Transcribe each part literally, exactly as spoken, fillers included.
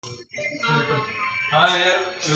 हाँ यार।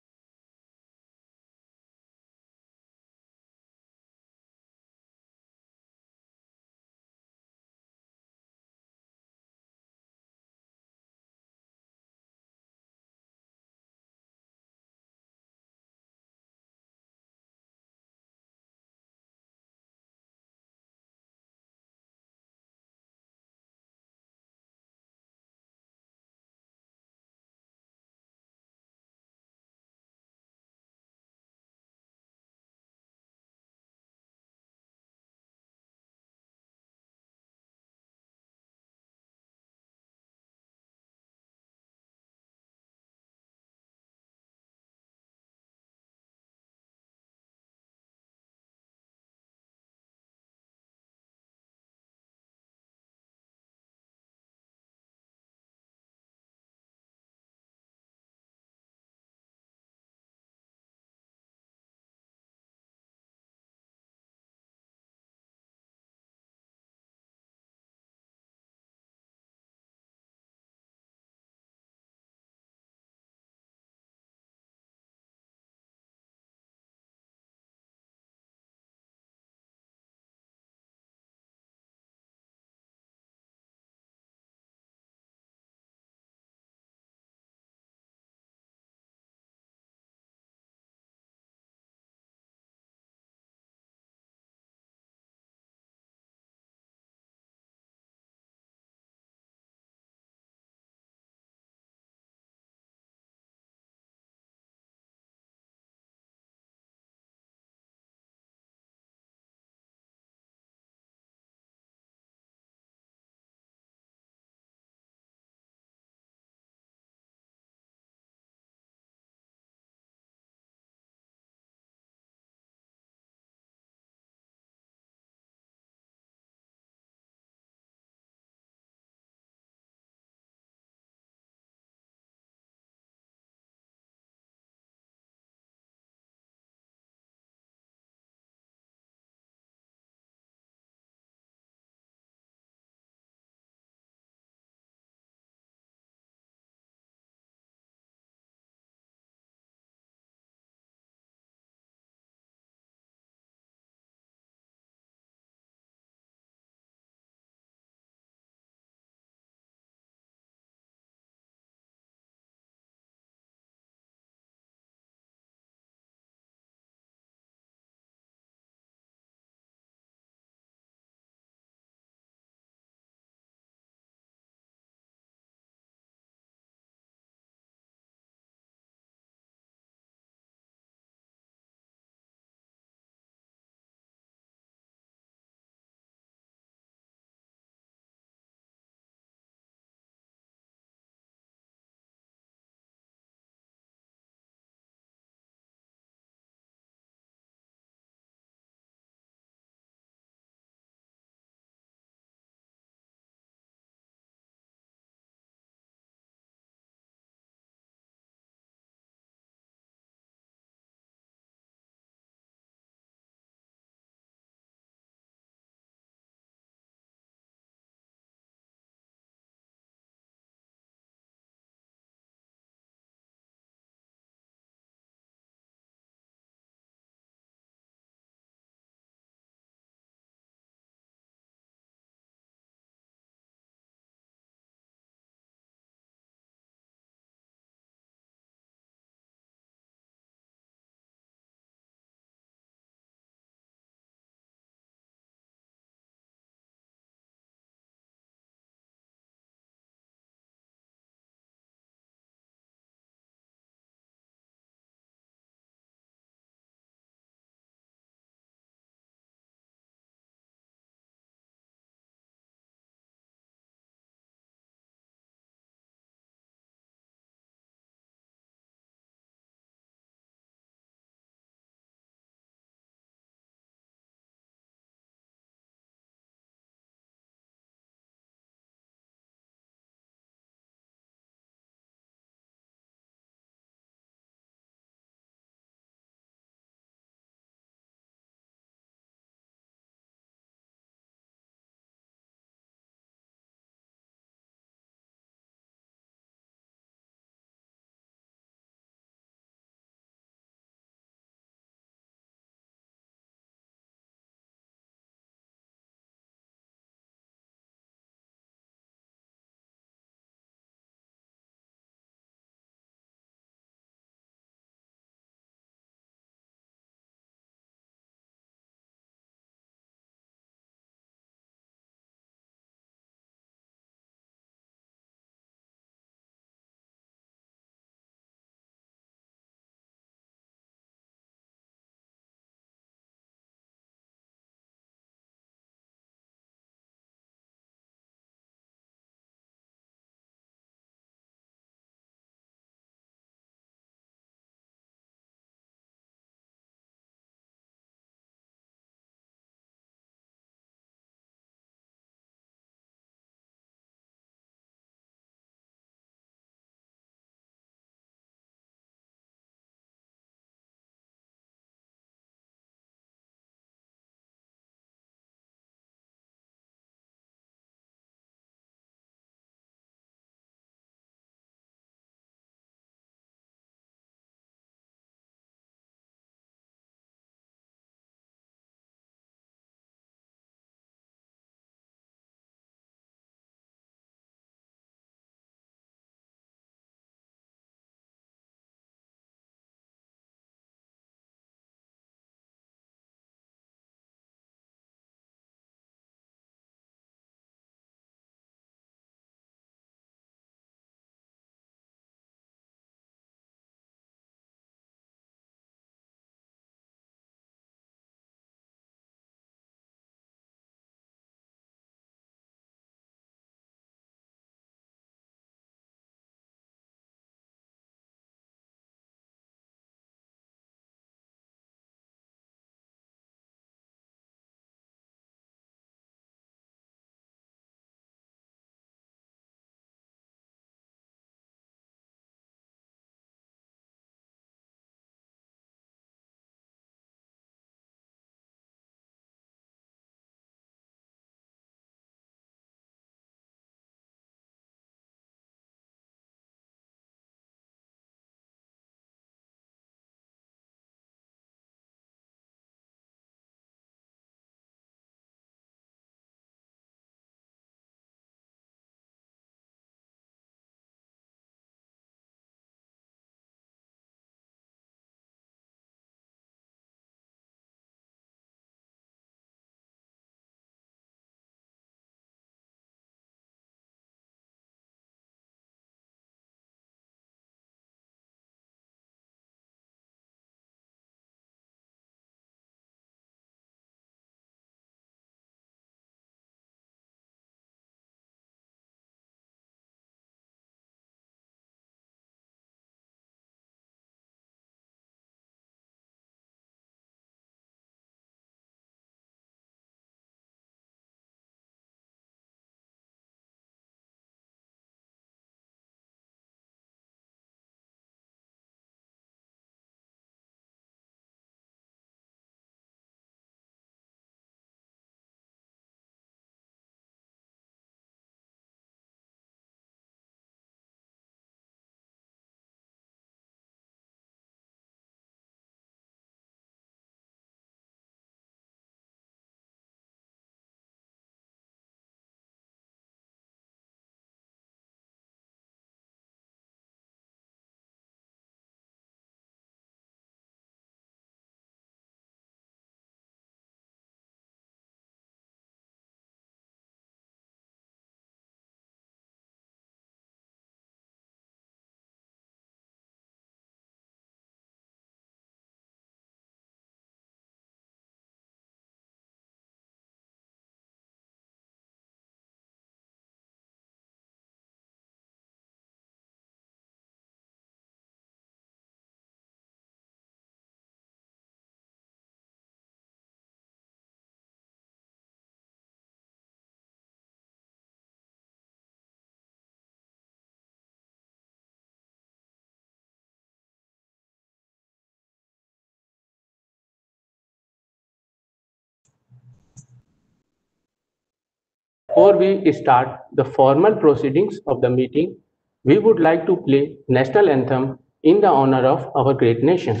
Before we start the formal proceedings of the meeting, we would like to play national anthem in the honor of our great nation.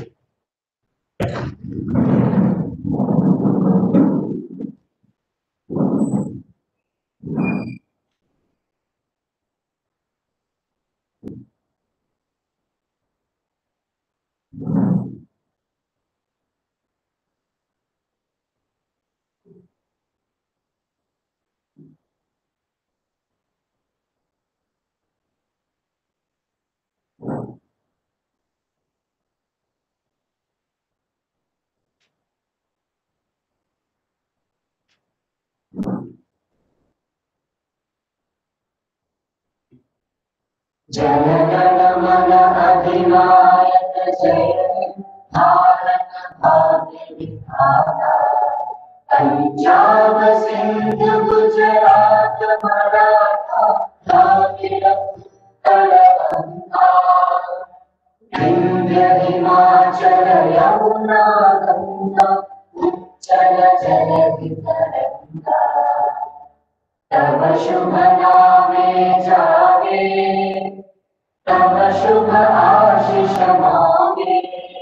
Jana Gana Mana अधिनायक जय भारत भाग्य विधाता पंजाब सिंध गुजरात मराठा द्राविड़ उत्कल गंगा विंध्य हिमाचल यमुना गंगा उच्चल जलधि तरंगा तव शुभ नामे जागे तव शुभ आशीष मांगे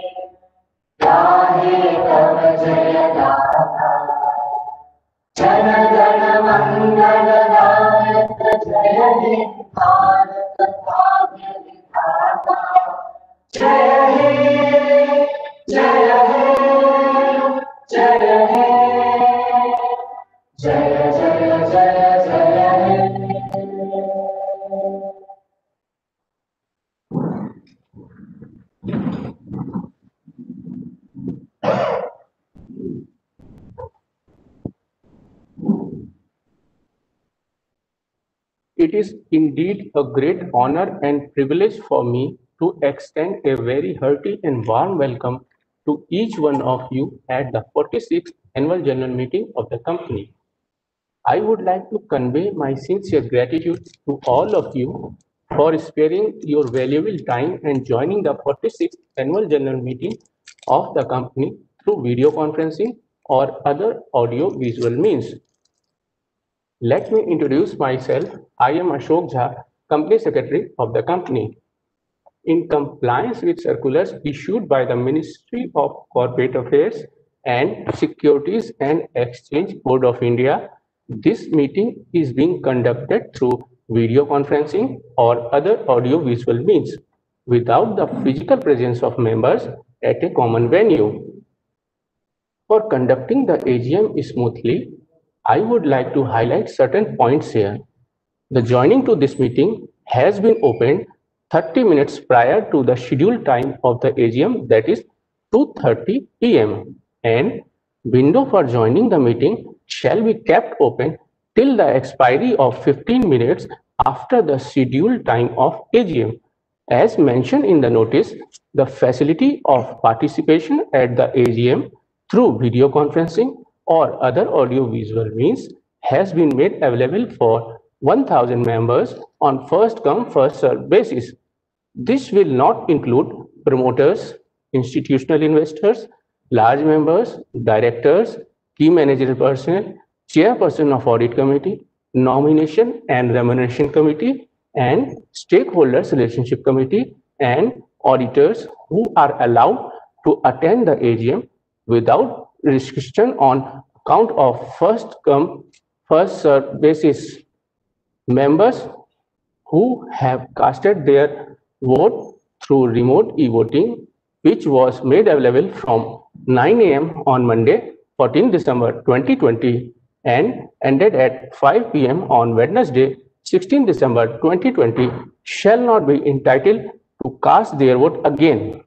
गाहे तव जय गाथा जन गण मंगल दायक जय हे भारत भाग्य विधाता जय हे जय हे जय हे जय जय जय जय हे It is indeed a great honor and privilege for me to extend a very hearty and warm welcome to each one of you at the forty-sixth Annual General Meeting of the company. I would like to convey my sincere gratitude to all of you for sparing your valuable time and joining the forty-sixth Annual General Meeting of the company through video conferencing or other audio-visual means. Let me introduce myself. I am Ashok Jha, Company Secretary of the company. In compliance with circulars issued by the Ministry of Corporate Affairs and Securities and Exchange Board of India, this meeting is being conducted through video conferencing or other audio-visual means without the physical presence of members at a common venue. For conducting the A G M smoothly, I would like to highlight certain points here. The joining to this meeting has been opened thirty minutes prior to the scheduled time of the A G M, that is two thirty p m and window for joining the meeting shall be kept open till the expiry of fifteen minutes after the scheduled time of A G M. As mentioned in the notice, the facility of participation at the A G M through video conferencing or other audio-visual means has been made available for one thousand members on first-come, first-served basis. This will not include promoters, institutional investors, large members, directors, key managerial personnel, chairperson of audit committee, nomination and remuneration committee, and stakeholders relationship committee, and auditors who are allowed to attend the A G M without restriction on account of first come, first served basis. Members who have casted their vote through remote e-voting, which was made available from nine a m on Monday, fourteenth December twenty twenty, and ended at five p m on Wednesday, sixteenth December twenty twenty, shall not be entitled to cast their vote again.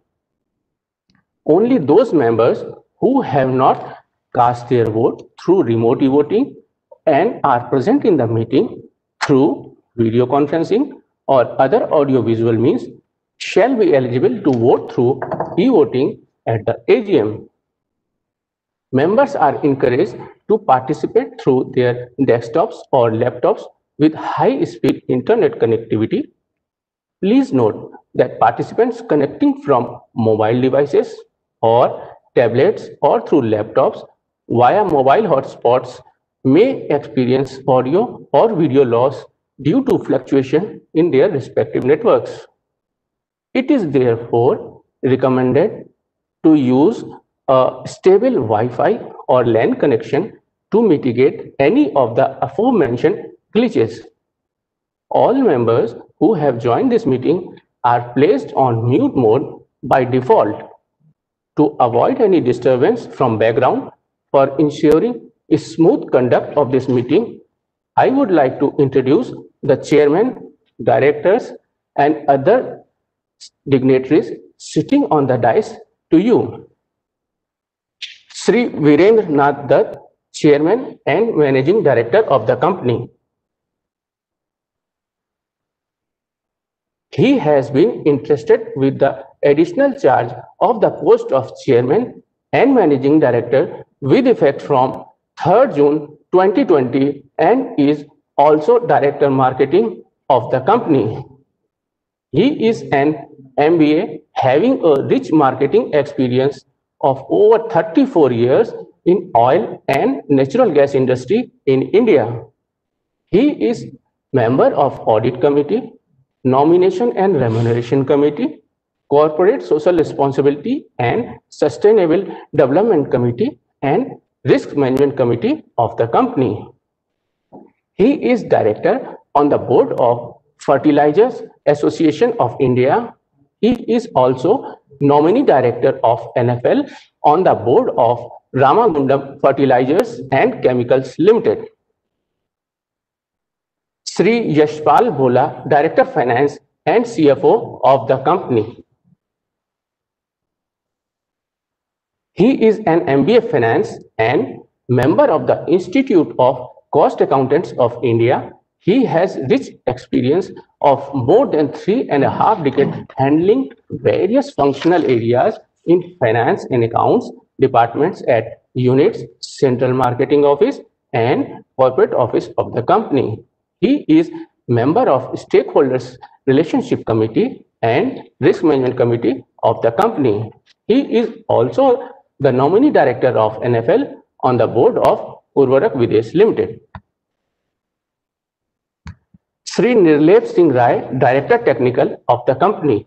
Only those members who have not cast their vote through remote e-voting and are present in the meeting through video conferencing or other audio-visual means shall be eligible to vote through e-voting at the A G M. Members are encouraged to participate through their desktops or laptops with high-speed internet connectivity. Please note that participants connecting from mobile devices or tablets or through laptops via mobile hotspots may experience audio or video loss due to fluctuation in their respective networks. It is therefore recommended to use a stable Wi-Fi or LAN connection to mitigate any of the aforementioned glitches. All members who have joined this meeting are placed on mute mode by default. To avoid any disturbance from background for ensuring a smooth conduct of this meeting, I would like to introduce the chairman, directors, and other dignitaries sitting on the dais to you. Shri Virendra Nath Dutt, Chairman and Managing Director of the company. He has been entrusted with the additional charge of the post of Chairman and Managing Director with effect from third June twenty twenty and is also Director Marketing of the company. He is an M B A having a rich marketing experience of over thirty-four years in oil and natural gas industry in India. He is member of Audit Committee, Nomination and Remuneration Committee, Corporate Social Responsibility and Sustainable Development Committee, and Risk Management Committee of the company. He is director on the board of Fertilizers Association of India. He is also nominee director of N F L on the board of Ramagundam Fertilizers and Chemicals Limited. Shri Yashpal Bhola, Director Finance and C F O of the company. He is an M B A Finance and member of the Institute of Cost Accountants of India. He has rich experience of more than three and a half decades handling various functional areas in finance and accounts departments at units, central marketing office, and corporate office of the company. He is member of Stakeholders Relationship Committee and Risk Management Committee of the company. He is also the nominee director of N F L on the board of Urvarak Videsh Limited. Shri Nirlep Singh Rai, Director Technical of the company.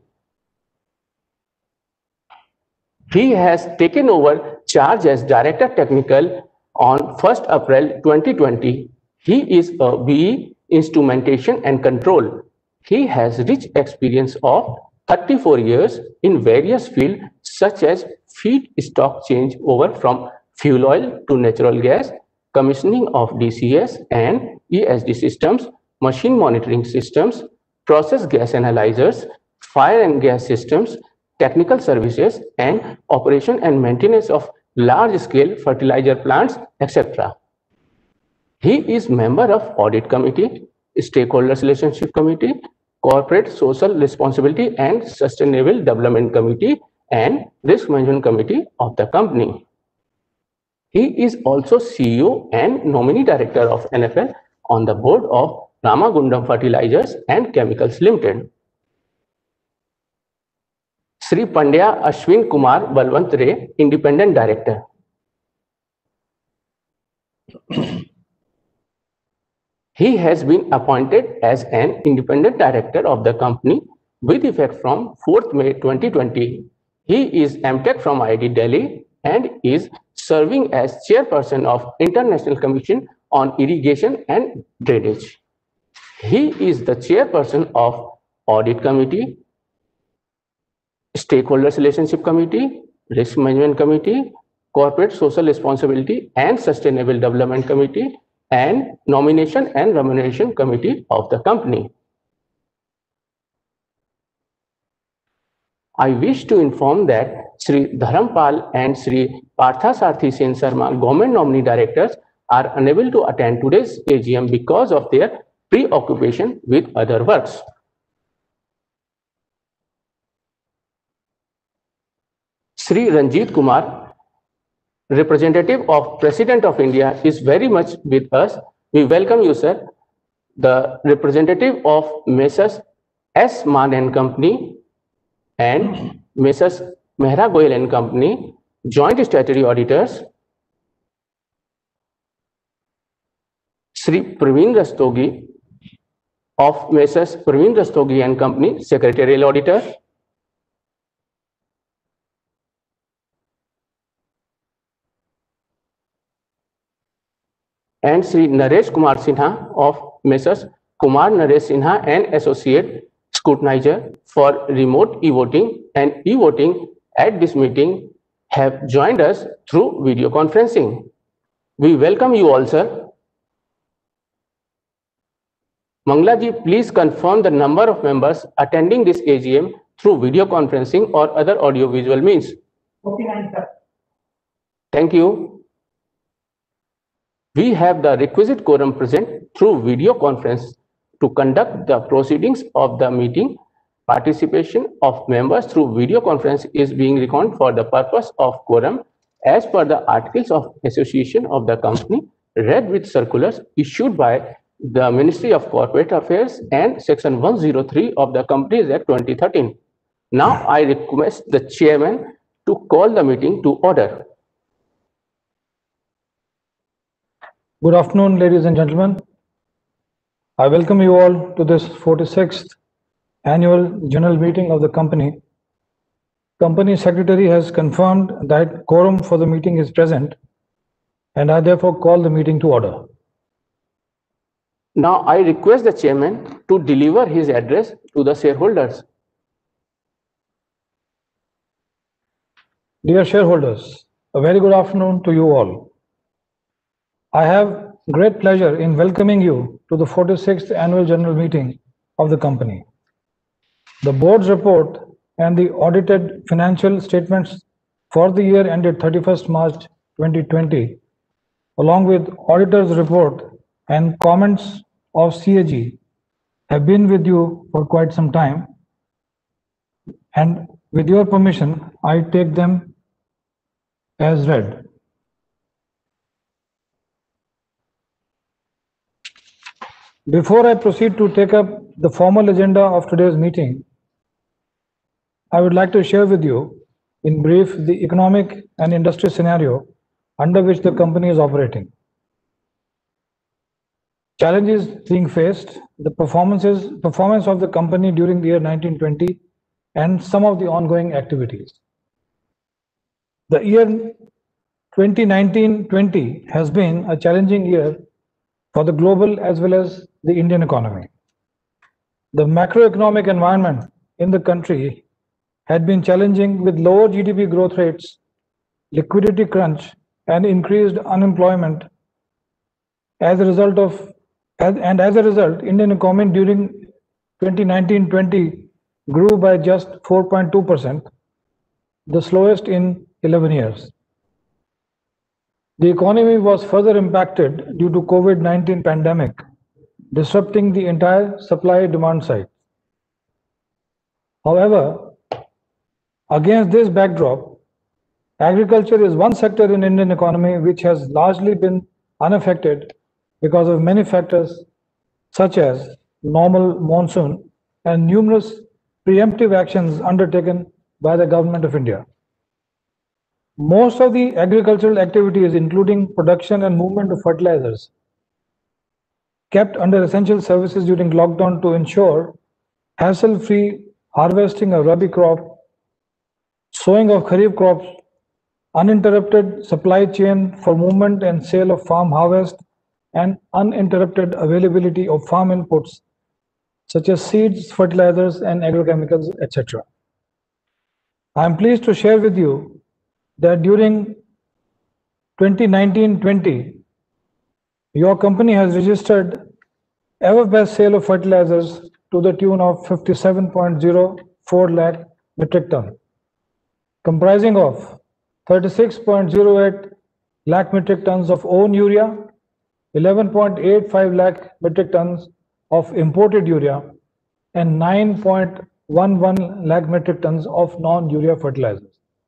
He has taken over charge as Director Technical on first April twenty twenty. He is a B E Instrumentation and Control. He has rich experience of thirty-four years in various fields such as feedstock changeover from fuel oil to natural gas, commissioning of D C S and E S D systems, machine monitoring systems, process gas analyzers, fire and gas systems, technical services, and operation and maintenance of large-scale fertilizer plants, et cetera. He is member of Audit Committee, Stakeholders Relationship Committee, Corporate Social Responsibility and Sustainable Development Committee, and Risk Management Committee of the company. He is also C E O and nominee director of N F L on the board of Ramagundam Fertilizers and Chemicals Limited. Shri Pandya Ashwin Kumar Balwant Ray, Independent Director. He has been appointed as an independent director of the company with effect from fourth May twenty twenty. He is M Tech from I I T Delhi and is serving as chairperson of International Commission on Irrigation and Drainage. He is the chairperson of Audit Committee, Stakeholders Relationship Committee, Risk Management Committee, Corporate Social Responsibility and Sustainable Development Committee, and Nomination and Remuneration Committee of the company. I wish to inform that Shri Dharampal and Shri Parthasarthi Sen Sarma, government nominee directors, are unable to attend today's A G M because of their preoccupation with other works. Shri Ranjit Kumar, representative of President of India, is very much with us. We welcome you, sir. The representative of Messrs S. Mann and Company and Messrs Mehra Goyal and Company, joint statutory auditors. Sri Praveen Rastogi of Messrs Praveen Rastogi and Company, Secretarial Auditor. And Sri Naresh Kumar Sinha of Messrs Kumar Naresh Sinha and Associate Scrutinizer for remote e-voting and e-voting at this meeting have joined us through video conferencing. We welcome you all, sir. Mangla ji, please confirm the number of members attending this A G M through video conferencing or other audio-visual means. forty-nine, sir. Thank you. We have the requisite quorum present through video conference to conduct the proceedings of the meeting. Participation of members through video conference is being reckoned for the purpose of quorum as per the Articles of Association of the company, read with circulars issued by the Ministry of Corporate Affairs and Section one oh three of the Companies Act twenty thirteen. Now I request the chairman to call the meeting to order. Good afternoon, ladies and gentlemen. I welcome you all to this forty-sixth annual general meeting of the company. Company secretary has confirmed that quorum for the meeting is present, and I therefore call the meeting to order. Now I request the chairman to deliver his address to the shareholders. Dear shareholders, a very good afternoon to you all. I have great pleasure in welcoming you to the forty-sixth annual general meeting of the company. The board's report and the audited financial statements for the year ended thirty-first March twenty twenty, along with auditor's report and comments of C A G, have been with you for quite some time, and with your permission, I take them as read. Before I proceed to take up the formal agenda of today's meeting, I would like to share with you in brief the economic and industry scenario under which the company is operating. Challenges being faced, the performances, performance of the company during the year nineteen twenty, and some of the ongoing activities. The year twenty nineteen twenty has been a challenging year for the global as well as the Indian economy. The macroeconomic environment in the country had been challenging with lower G D P growth rates, liquidity crunch, and increased unemployment. As a result of as, and as a result, Indian economy during twenty nineteen twenty grew by just four point two percent, the slowest in eleven years. The economy was further impacted due to COVID nineteen pandemic, disrupting the entire supply-demand side. However, against this backdrop, agriculture is one sector in Indian economy which has largely been unaffected because of many factors such as normal monsoon and numerous preemptive actions undertaken by the Government of India. Most of the agricultural activities, including production and movement of fertilizers, kept under essential services during lockdown to ensure hassle-free harvesting of rabi crop, sowing of kharif crops, uninterrupted supply chain for movement and sale of farm harvest, and uninterrupted availability of farm inputs such as seeds, fertilizers, and agrochemicals, et cetera. I am pleased to share with you that during twenty nineteen twenty, your company has registered ever best sale of fertilizers to the tune of fifty-seven point zero four lakh metric ton, comprising of thirty-six point zero eight lakh metric tons of own urea, eleven point eight five lakh metric tons of imported urea, and nine point one one lakh metric tons of non-urea fertilizers.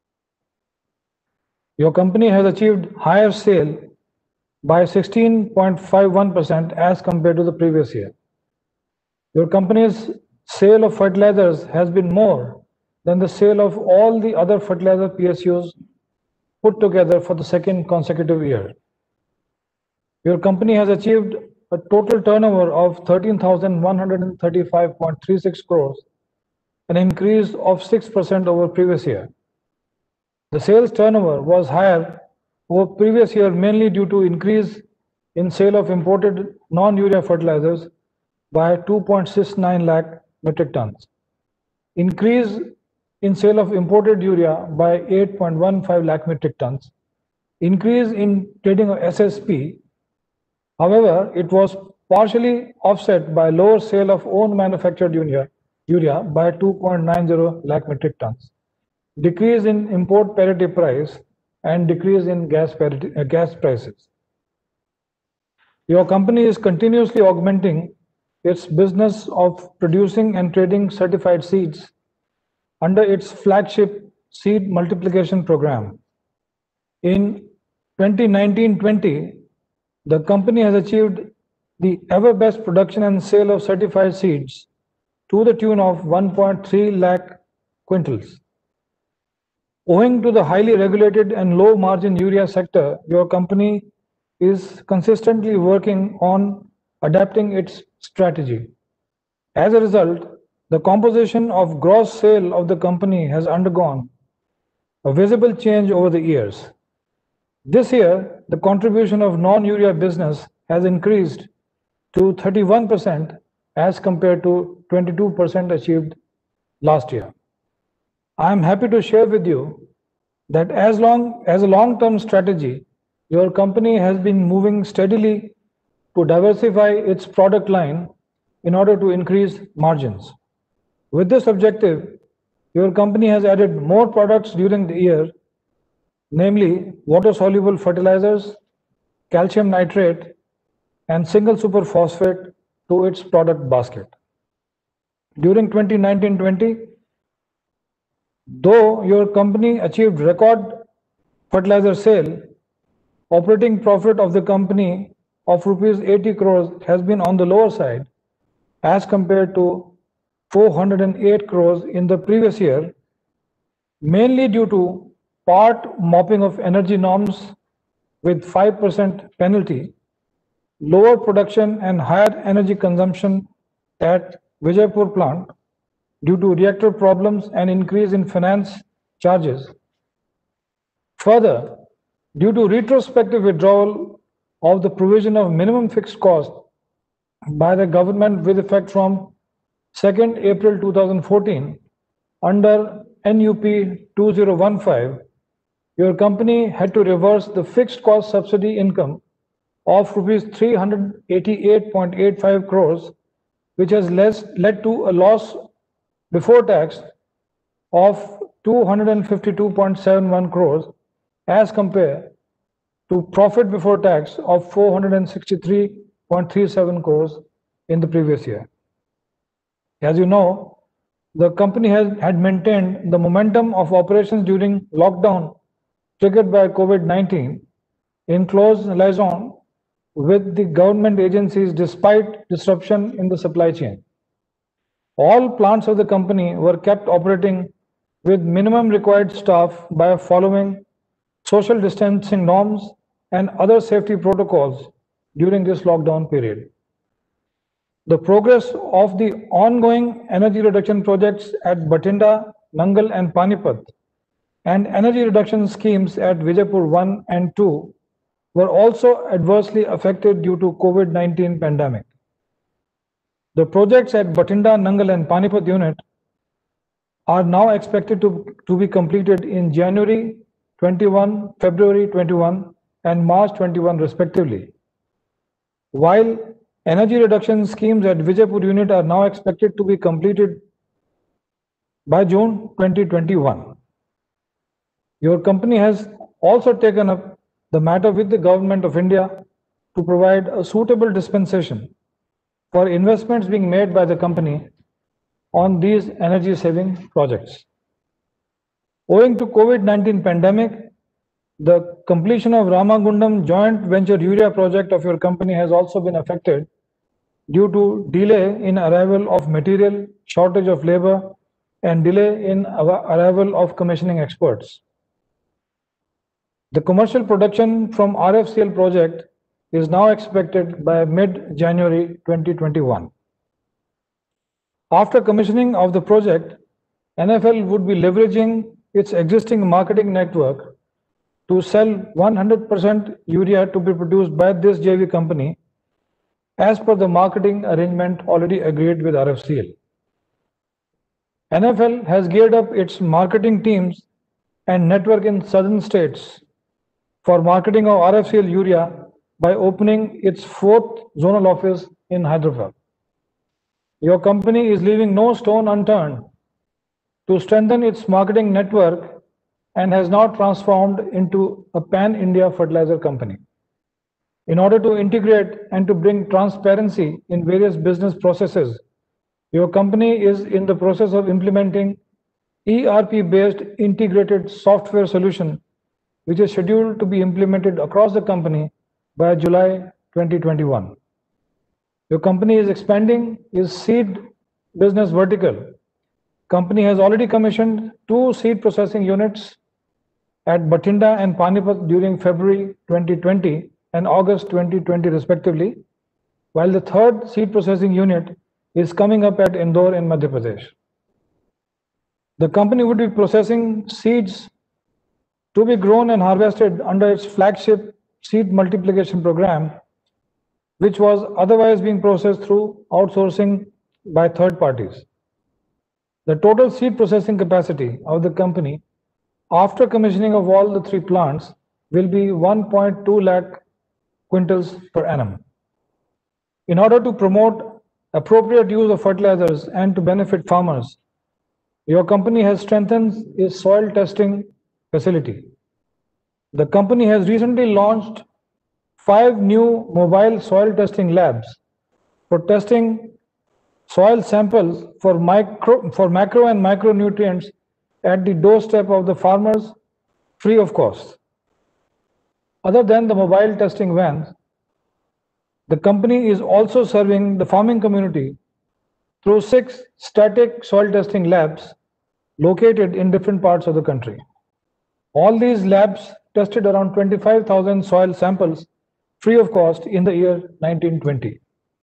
Your company has achieved higher sale by sixteen point five one percent as compared to the previous year. Your company's sale of fertilizers has been more than the sale of all the other fertilizer P S Us put together for the second consecutive year. Your company has achieved a total turnover of thirteen thousand one hundred thirty-five point three six crores, an increase of six percent over previous year. The sales turnover was higher over previous year mainly due to increase in sale of imported non-urea fertilizers by two point six nine lakh metric tons. Increase in sale of imported urea by eight point one five lakh metric tons. Increase in trading of S S P. However, it was partially offset by lower sale of own manufactured urea, urea by two point nine zero lakh metric tons. Decrease in import parity price and decrease in gas parity, uh, gas prices. Your company is continuously augmenting its business of producing and trading certified seeds under its flagship seed multiplication program. In twenty nineteen twenty, the company has achieved the ever best production and sale of certified seeds to the tune of one point three lakh quintals. Owing to the highly regulated and low margin urea sector, your company is consistently working on adapting its strategy. As a result, the composition of gross sale of the company has undergone a visible change over the years. This year, the contribution of non-urea business has increased to thirty-one percent as compared to twenty-two percent achieved last year. I am happy to share with you that as long as a long-term strategy, your company has been moving steadily to diversify its product line in order to increase margins. With this objective, your company has added more products during the year, namely water-soluble fertilizers, calcium nitrate, and single super phosphate to its product basket. During twenty nineteen twenty, though your company achieved record fertilizer sale, operating profit of the company of rupees eighty crores has been on the lower side as compared to four hundred eight crores in the previous year, mainly due to part mopping of energy norms with five percent penalty, lower production and higher energy consumption at Vijaypur plant due to reactor problems and increase in finance charges. Further, due to retrospective withdrawal of the provision of minimum fixed cost by the government with effect from second April two thousand fourteen under N U P two thousand fifteen, your company had to reverse the fixed cost subsidy income of rupees three hundred eighty-eight point eight five crores, which has less, led to a loss before tax of two hundred fifty-two point seven one crores as compared to profit before tax of four hundred sixty-three point three seven crores in the previous year. As you know, the company has had maintained the momentum of operations during lockdown triggered by COVID nineteen in close liaison with the government agencies despite disruption in the supply chain. All plants of the company were kept operating with minimum required staff by following social distancing norms and other safety protocols during this lockdown period. The progress of the ongoing energy reduction projects at Bathinda, Nangal and Panipat and energy reduction schemes at Vijaypur one and two were also adversely affected due to COVID nineteen pandemic. The projects at Bathinda, Nangal and Panipat unit are now expected to, to be completed in January twenty-one, February twenty-one and March twenty-one respectively, while energy reduction schemes at Vijaypur unit are now expected to be completed by June twenty twenty-one. Your company has also taken up the matter with the Government of India to provide a suitable dispensation for investments being made by the company on these energy saving projects. Owing to COVID nineteen pandemic, the completion of Ramagundam joint venture urea project of your company has also been affected due to delay in arrival of material, shortage of labor, and delay in arrival of commissioning experts. The commercial production from R F C L project is now expected by mid-January twenty twenty-one. After commissioning of the project, N F L would be leveraging its existing marketing network to sell one hundred percent urea to be produced by this J V company as per the marketing arrangement already agreed with R F C L. N F L has geared up its marketing teams and network in southern states for marketing of R F C L urea by opening its fourth zonal office in Hyderabad. Your company is leaving no stone unturned to strengthen its marketing network and has now transformed into a pan-India fertilizer company. In order to integrate and to bring transparency in various business processes, your company is in the process of implementing E R P-based integrated software solution, which is scheduled to be implemented across the company by July twenty twenty-one. Your company is expanding its seed business vertical. Company has already commissioned two seed processing units at Bathinda and Panipat during February twenty twenty and August twenty twenty respectively, while the third seed processing unit is coming up at Indore in Madhya Pradesh. The company would be processing seeds to be grown and harvested under its flagship seed multiplication program, which was otherwise being processed through outsourcing by third parties. The total seed processing capacity of the company after commissioning of all the three plants will be one point two lakh quintals per annum. In order to promote appropriate use of fertilizers and to benefit farmers, your company has strengthened its soil testing facility. The company has recently launched five new mobile soil testing labs for testing soil samples for micro, for macro and micronutrients at the doorstep of the farmers free of cost. Other than the mobile testing vans, the company is also serving the farming community through six static soil testing labs located in different parts of the country. All these labs tested around twenty-five thousand soil samples free of cost in the year nineteen twenty.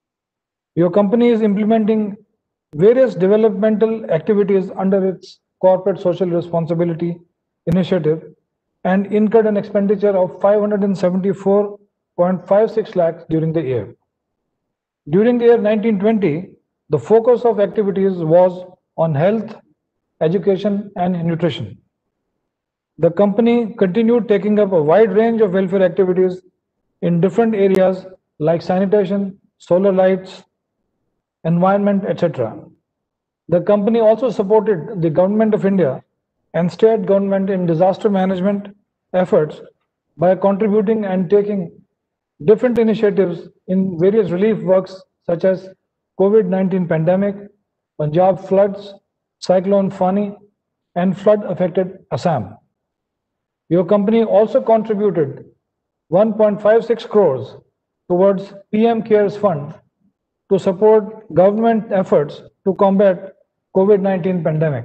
Your company is implementing various developmental activities under its corporate social responsibility initiative and incurred an expenditure of five hundred seventy-four point five six lakhs during the year. During the year nineteen twenty, the focus of activities was on health, education, and nutrition. The company continued taking up a wide range of welfare activities in different areas like sanitation, solar lights, environment, et cetera. The company also supported the Government of India and state government in disaster management efforts by contributing and taking different initiatives in various relief works such as COVID nineteen pandemic, Punjab floods, Cyclone Fani, and flood-affected Assam. Your company also contributed one point five six crores towards P M CARES Fund to support government efforts to combat COVID nineteen pandemic.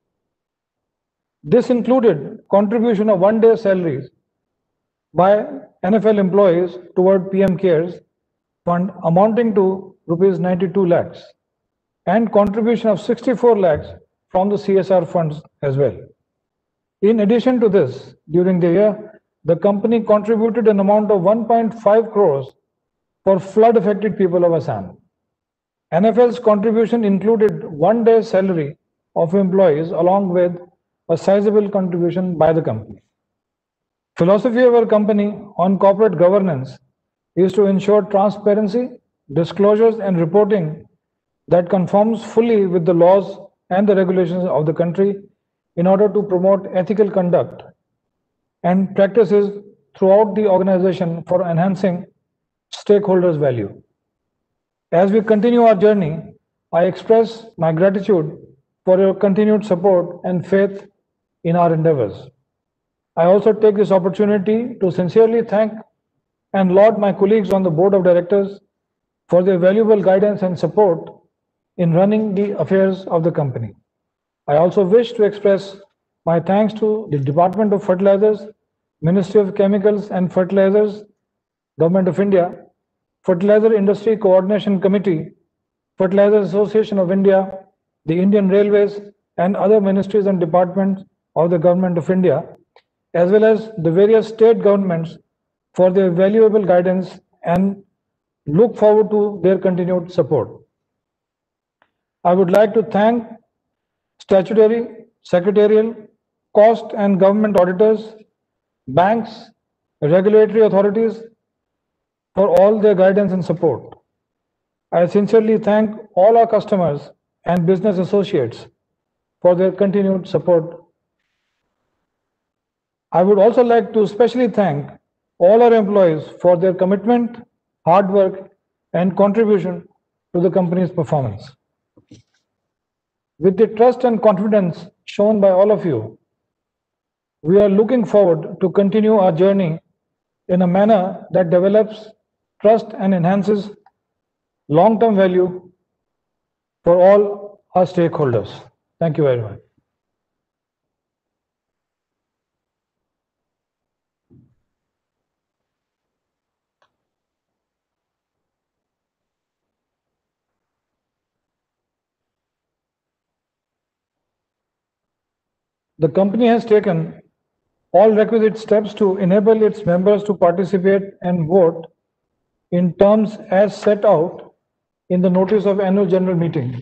This included contribution of one day salaries by N F L employees toward P M CARES Fund amounting to rupees ninety-two lakhs and contribution of sixty-four lakhs from the C S R funds as well. In addition to this, during the year, the company contributed an amount of one point five crores for flood-affected people of Assam. N F L's contribution included one day's salary of employees along with a sizable contribution by the company. Philosophy of our company on corporate governance is to ensure transparency, disclosures, and reporting that conforms fully with the laws and the regulations of the country in order to promote ethical conduct and practices throughout the organization for enhancing stakeholders' value. As we continue our journey, I express my gratitude for your continued support and faith in our endeavors. I also take this opportunity to sincerely thank and laud my colleagues on the board of directors for their valuable guidance and support in running the affairs of the company. I also wish to express my thanks to the Department of Fertilizers, Ministry of Chemicals and Fertilizers, Government of India, Fertilizer Industry Coordination Committee, Fertilizer Association of India, the Indian Railways, and other ministries and departments of the Government of India, as well as the various state governments for their valuable guidance, and look forward to their continued support. I would like to thank statutory, secretarial, cost and government auditors, banks, regulatory authorities for all their guidance and support. I sincerely thank all our customers and business associates for their continued support. I would also like to especially thank all our employees for their commitment, hard work, and contribution to the company's performance. With the trust and confidence shown by all of you, we are looking forward to continue our journey in a manner that develops trust and enhances long-term value for all our stakeholders. Thank you very much. The company has taken all requisite steps to enable its members to participate and vote in terms as set out in the notice of annual general meeting.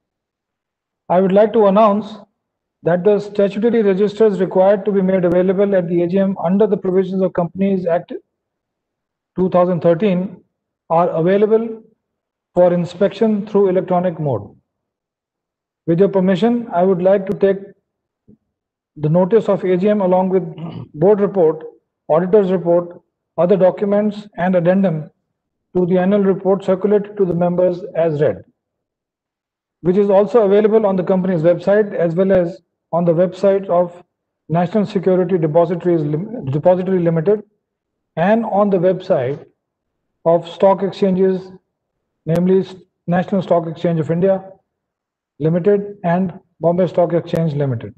I would like to announce that the statutory registers required to be made available at the A G M under the provisions of Companies Act two thousand thirteen are available for inspection through electronic mode. With your permission, I would like to take the notice of A G M along with board report, auditor's report, other documents and addendum to the annual report circulated to the members as read, which is also available on the company's website as well as on the website of National Security Depositories Depository Limited and on the website of stock exchanges, namely National Stock Exchange of India Limited and Bombay Stock Exchange Limited.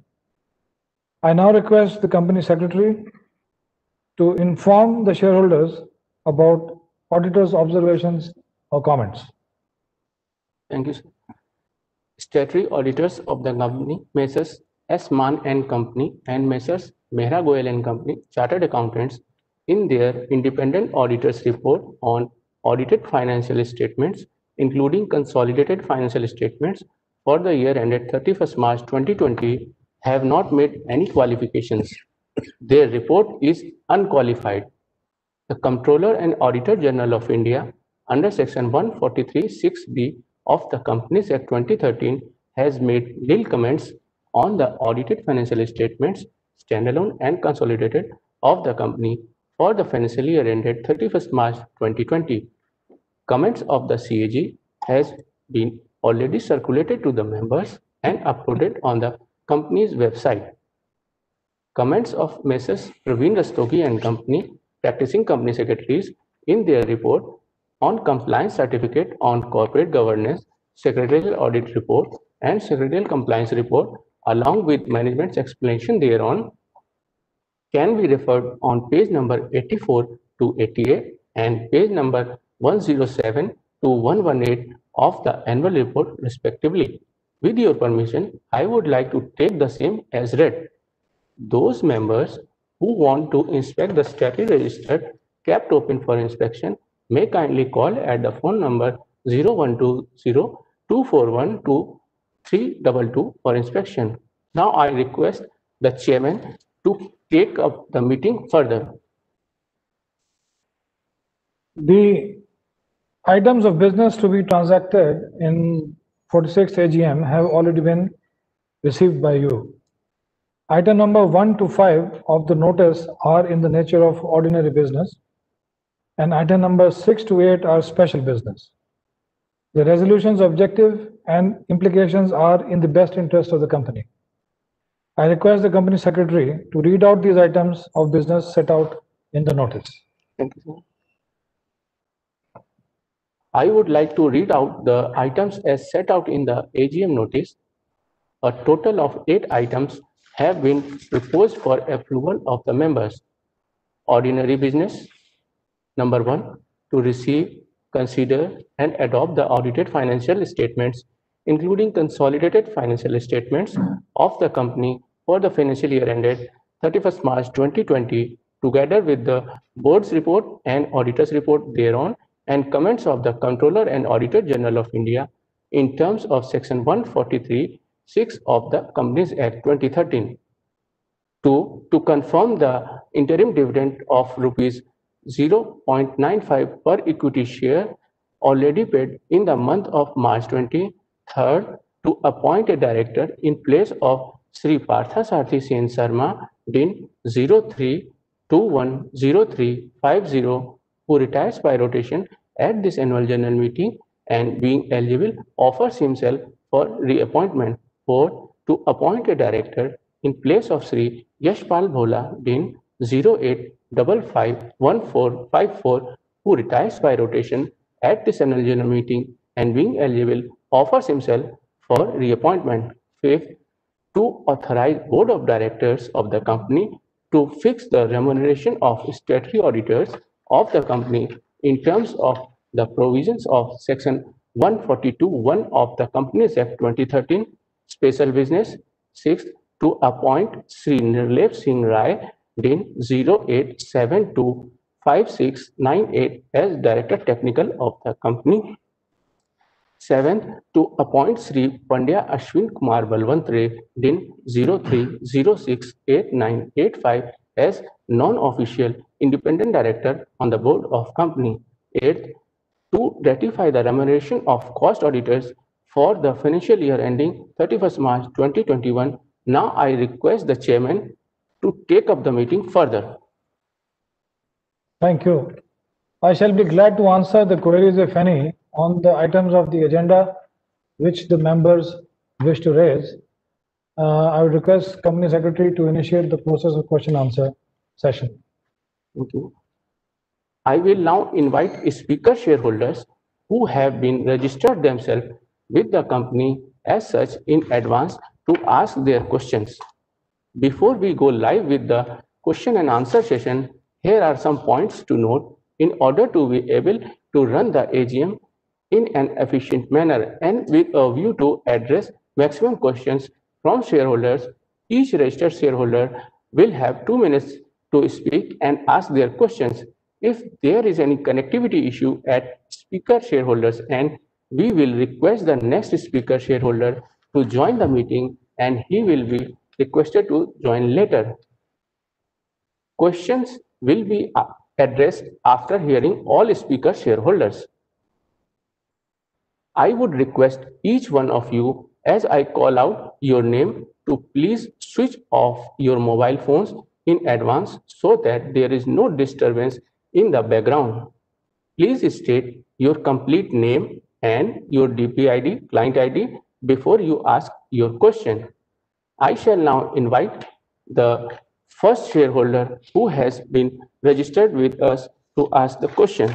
I now request the company secretary to inform the shareholders about auditor's observations or comments. Thank you, sir. Statutory auditors of the company, Messrs. S. Mann and Company and Messrs. Mehra Goyal and Company, Chartered Accountants, in their independent auditors report on audited financial statements, including consolidated financial statements for the year ended thirty-first March twenty twenty, have not made any qualifications. Their report is unqualified. The Comptroller and Auditor General of India, under Section one forty-three six B of the Companies Act twenty thirteen, has made nil comments on the audited financial statements, standalone and consolidated, of the company for the financial year ended thirty-first March twenty twenty. Comments of the C A G has been already circulated to the members and uploaded on the company's website. Comments of Messrs. Praveen Rastogi and Company, practicing company secretaries, in their report on compliance certificate on corporate governance, secretarial audit report, and secretarial compliance report, along with management's explanation thereon, can be referred on page number eighty-four to eighty-eight and page number one oh seven to one eighteen of the annual report, respectively. With your permission, I would like to take the same as read. Those members who want to inspect the statutory register kept open for inspection may kindly call at the phone number zero one two zero two four one two three two two for inspection. Now I request the chairman to take up the meeting further. The items of business to be transacted in forty-sixth A G M have already been received by you. Item number one to five of the notice are in the nature of ordinary business, and item number six to eight are special business. The resolution's objective and implications are in the best interest of the company. I request the company secretary to read out these items of business set out in the notice. Thank you, sir. I would like to read out the items as set out in the A G M notice. A total of eight items have been proposed for approval of the members. Ordinary business. Number one, to receive, consider, and adopt the audited financial statements, including consolidated financial statements of the company for the financial year ended thirty-first March twenty twenty, together with the board's report and auditor's report thereon, and comments of the Comptroller and Auditor General of India in terms of Section one forty-three six of the Companies Act twenty thirteen. Two, to confirm the interim dividend of rupees zero point nine five per equity share already paid in the month of March twenty. Third, to appoint a director in place of Sri Parthasarathi Sen Sarma D I N zero three two one zero three five zero, who retires by rotation at this annual general meeting and being eligible offers himself for reappointment. Four, to appoint a director in place of Sri Yashpal Bhola D I N zero eight five five one four five four, who retires by rotation at this annual general meeting and being eligible offers himself for reappointment. Fifth, to authorize Board of Directors of the company to fix the remuneration of statutory auditors of the company in terms of the provisions of Section one forty-two one of the Companies Act twenty thirteen, Special Business. Sixth, to appoint Sri Nirlep Singh Rai D I N zero eight seven two five six nine eight as Director Technical of the company. Seventh, to appoint Sri Pandya Ashwin Kumar Balwantre D I N zero three zero six eight nine eight five as non-official independent director on the board of company. Eighth, to ratify the remuneration of cost auditors for the financial year ending thirty-first March twenty twenty-one. Now I request the chairman to take up the meeting further. Thank you. I shall be glad to answer the queries, if any, on the items of the agenda which the members wish to raise. Uh, I would request Company Secretary to initiate the process of question answer session. Thank you. I will now invite speaker shareholders who have been registered themselves with the company as such in advance to ask their questions. Before we go live with the question and answer session, here are some points to note in order to be able to run the A G M in an efficient manner and with a view to address maximum questions from shareholders. Each registered shareholder will have two minutes to speak and ask their questions. If there is any connectivity issue at speaker shareholders end, we will request the next speaker shareholder to join the meeting and he will be requested to join later. Questions will be addressed after hearing all speaker shareholders. I would request each one of you, as I call out your name, to please switch off your mobile phones in advance so that there is no disturbance in the background. Please state your complete name and your D P I D, client I D, before you ask your question. I shall now invite the first shareholder who has been registered with us to ask the question.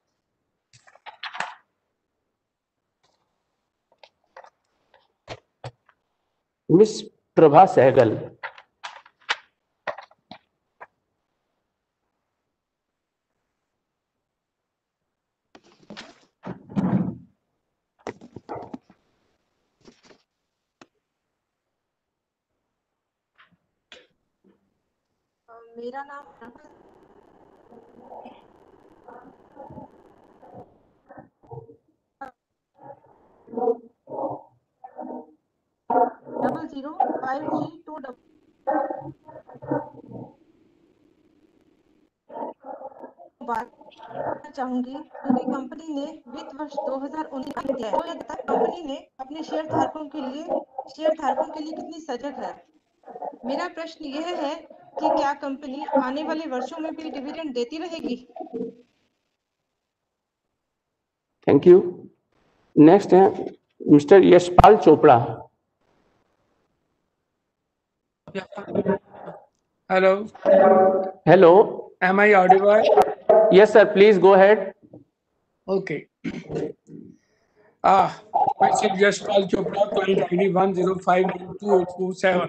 Miss Prabha Sehgal. मेरा नाम double zero five three two double चाहूंगी क्योंकि company ने वित्त वर्ष दो हज़ार उन्नीस में किया है। तो कंपनी ने अपने शेयर धारकों के लिए शेयर धारकों के लिए कितनी सजग है। मेरा प्रश्न यह है कि क्या कंपनी आने वाले वर्षों में भी डिविडेंड देती रहेगी। Thank you. नेक्स्ट है mister Yashpal Chopra. Hello. Hello. Am I audible? Yes, sir. Please go ahead. Okay. Ah, myself Yashpal Chopra, client I D one zero five two eight two seven.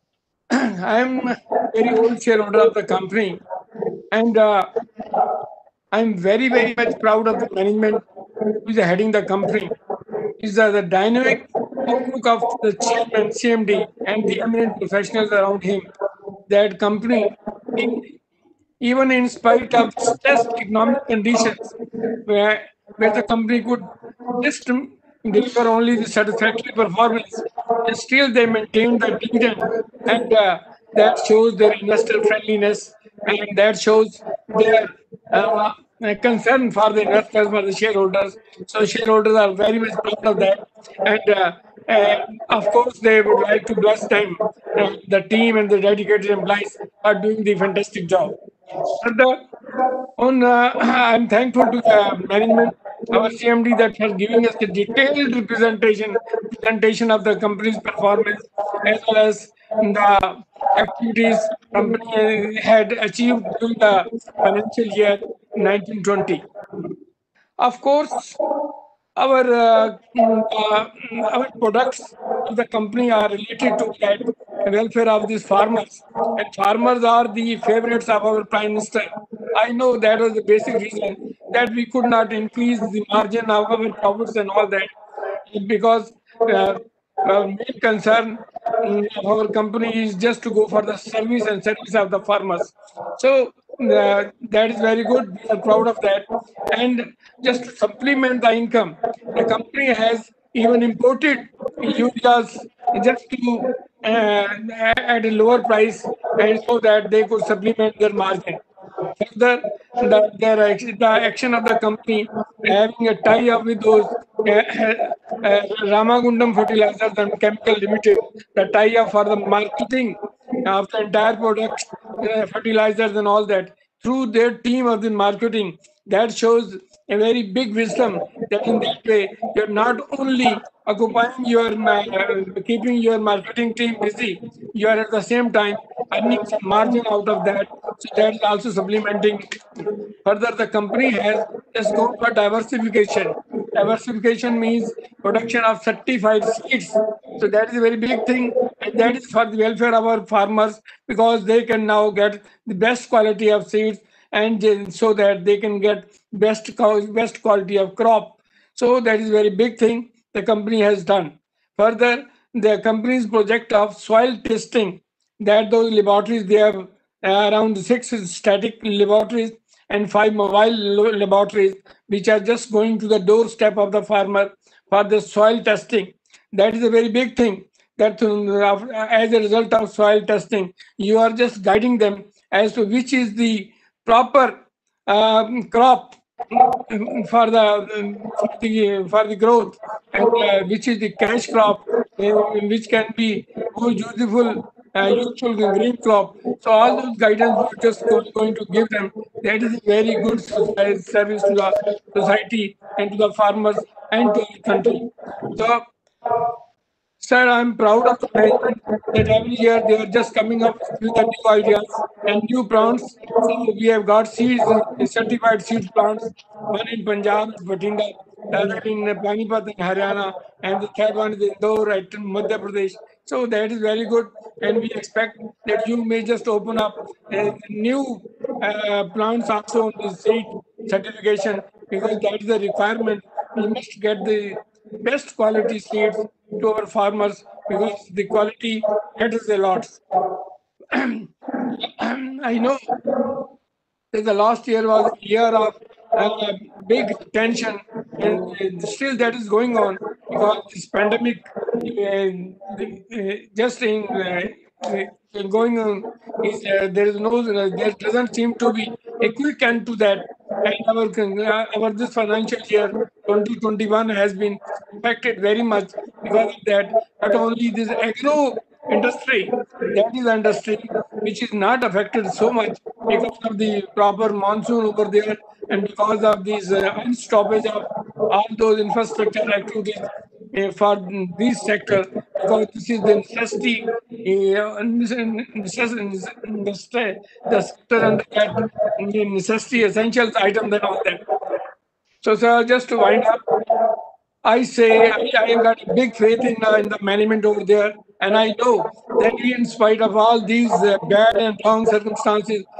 I am a very old shareholder of the company, and uh, I'm very, very much proud of the management who is heading the company. Is uh, the dynamic outlook of the chairman, C M D, and the eminent professionals around him. That company, in, even in spite of stressed economic conditions, where where the company could just um, deliver only the satisfactory performance, and still they maintained the dividend, and uh, that shows their investor friendliness, and that shows their uh, uh, concern for the investors, for the shareholders. So shareholders are very much proud of that, and uh, uh, of course they would like to bless them, uh, the team and the dedicated employees are doing the fantastic job. Further, on, uh, I'm thankful to the management, our C M D, that for giving us a detailed representation presentation of the company's performance, as well as the activities company had achieved during the financial year nineteen twenty. Of course, our uh, mm, uh, mm, our products of the company are related to that welfare of these farmers, and farmers are the favorites of our prime minister. I know that was the basic reason that we could not increase the margin of our profits and all that, because uh, our main concern mm, of our company is just to go for the service and service of the farmers. So uh, that is very good. We are proud of that. And just to supplement the income, the company has even imported ureas just to uh, at a lower price, and so that they could supplement their margin. Further, the, their, act- the action of the company having a tie-up with those uh, uh, Ramagundam Fertilizers and Chemical Limited, the tie-up for the marketing of the entire product, uh, fertilizers and all that, through their team of the marketing. That shows a very big wisdom, that in that way you're not only occupying your ma- uh, keeping your marketing team busy, you are at the same time earning some margin out of that. So that is also supplementing. Further, the company has just gone for diversification. Diversification means production of certified seeds. So that is a very big thing, and that is for the welfare of our farmers, because they can now get the best quality of seeds, and then- so that they can get best co- best quality of crop. So that is a very big thing the company has done. Further, the company's project of soil testing, that those laboratories, they have uh, around six static laboratories and five mobile lo- laboratories, which are just going to the doorstep of the farmer for the soil testing. That is a very big thing. That uh, as a result of soil testing, you are just guiding them as to which is the proper um, crop um, for the um, for the for the growth, and uh, which is the cash crop, uh, which can be more useful, uh, useful green crop. So all those guidance we are just go- going to give them. That is a very good soci- service to the society and to the farmers and to the country. So, sir, I'm proud of the management that every year they are just coming up with the new ideas and new plants. So we have got seeds, uh, certified seed plants, one in Punjab, Batinda, the other in Panipat in Haryana, and the third one is Indore at Madhya Pradesh. So that is very good, and we expect that you may just open up uh, new uh, plants also on the seed certification, because that is the requirement. We must get the best quality seeds to our farmers, because the quality matters a lot. I know that the last year was a year of uh, big tension, and uh, still that is going on, because this pandemic uh, uh, just in uh, uh, going on is uh, there is no uh, there doesn't seem to be a quick end to that, and our con- uh, our this financial year twenty twenty-one has been affected very much because of that. Not only this agro industry, that is industry which is not affected so much because of the proper monsoon over there, and because of these uh, unstoppage of all those infrastructure activities uh, for this sector, because this is the necessity, uh, necessity, necessity the sector under that necessity essentials item and all that. So, sir, just to wind up, I say I, I have got a big faith in, uh, in the management over there, and I know that in spite of all these uh, bad and wrong circumstances,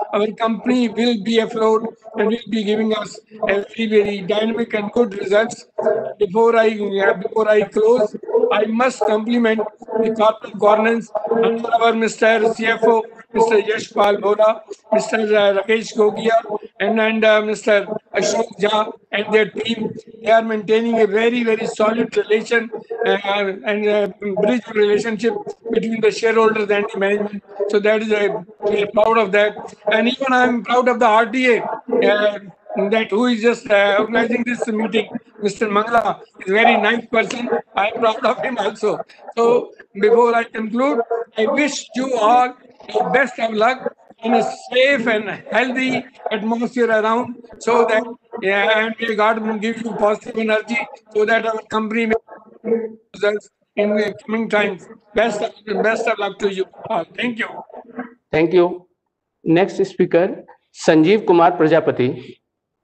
our company will be afloat and will be giving us a very, very dynamic and good results. Before I uh, before I close, I must compliment the corporate governance under our Mister C F O, Mister Yashpal Bhora, Mister Rakesh Gogia, and, and uh, Mister Ashok Jha and their team. They are maintaining a very, very solid relation uh, and uh, bridge relationship between the shareholders and the management. So that is a, we are proud of that. And even I am proud of the R T A. Uh, that who is just uh, organizing this meeting, Mister Mangala, is a very nice person. I am proud of him also. So before I conclude, I wish you all the best of luck in a safe and healthy atmosphere around, so that yeah, and may God will give you positive energy so that our company may results in the coming times. Best of, best of luck to you all. Thank you. Thank you. Next speaker, Sanjeev Kumar Prajapati.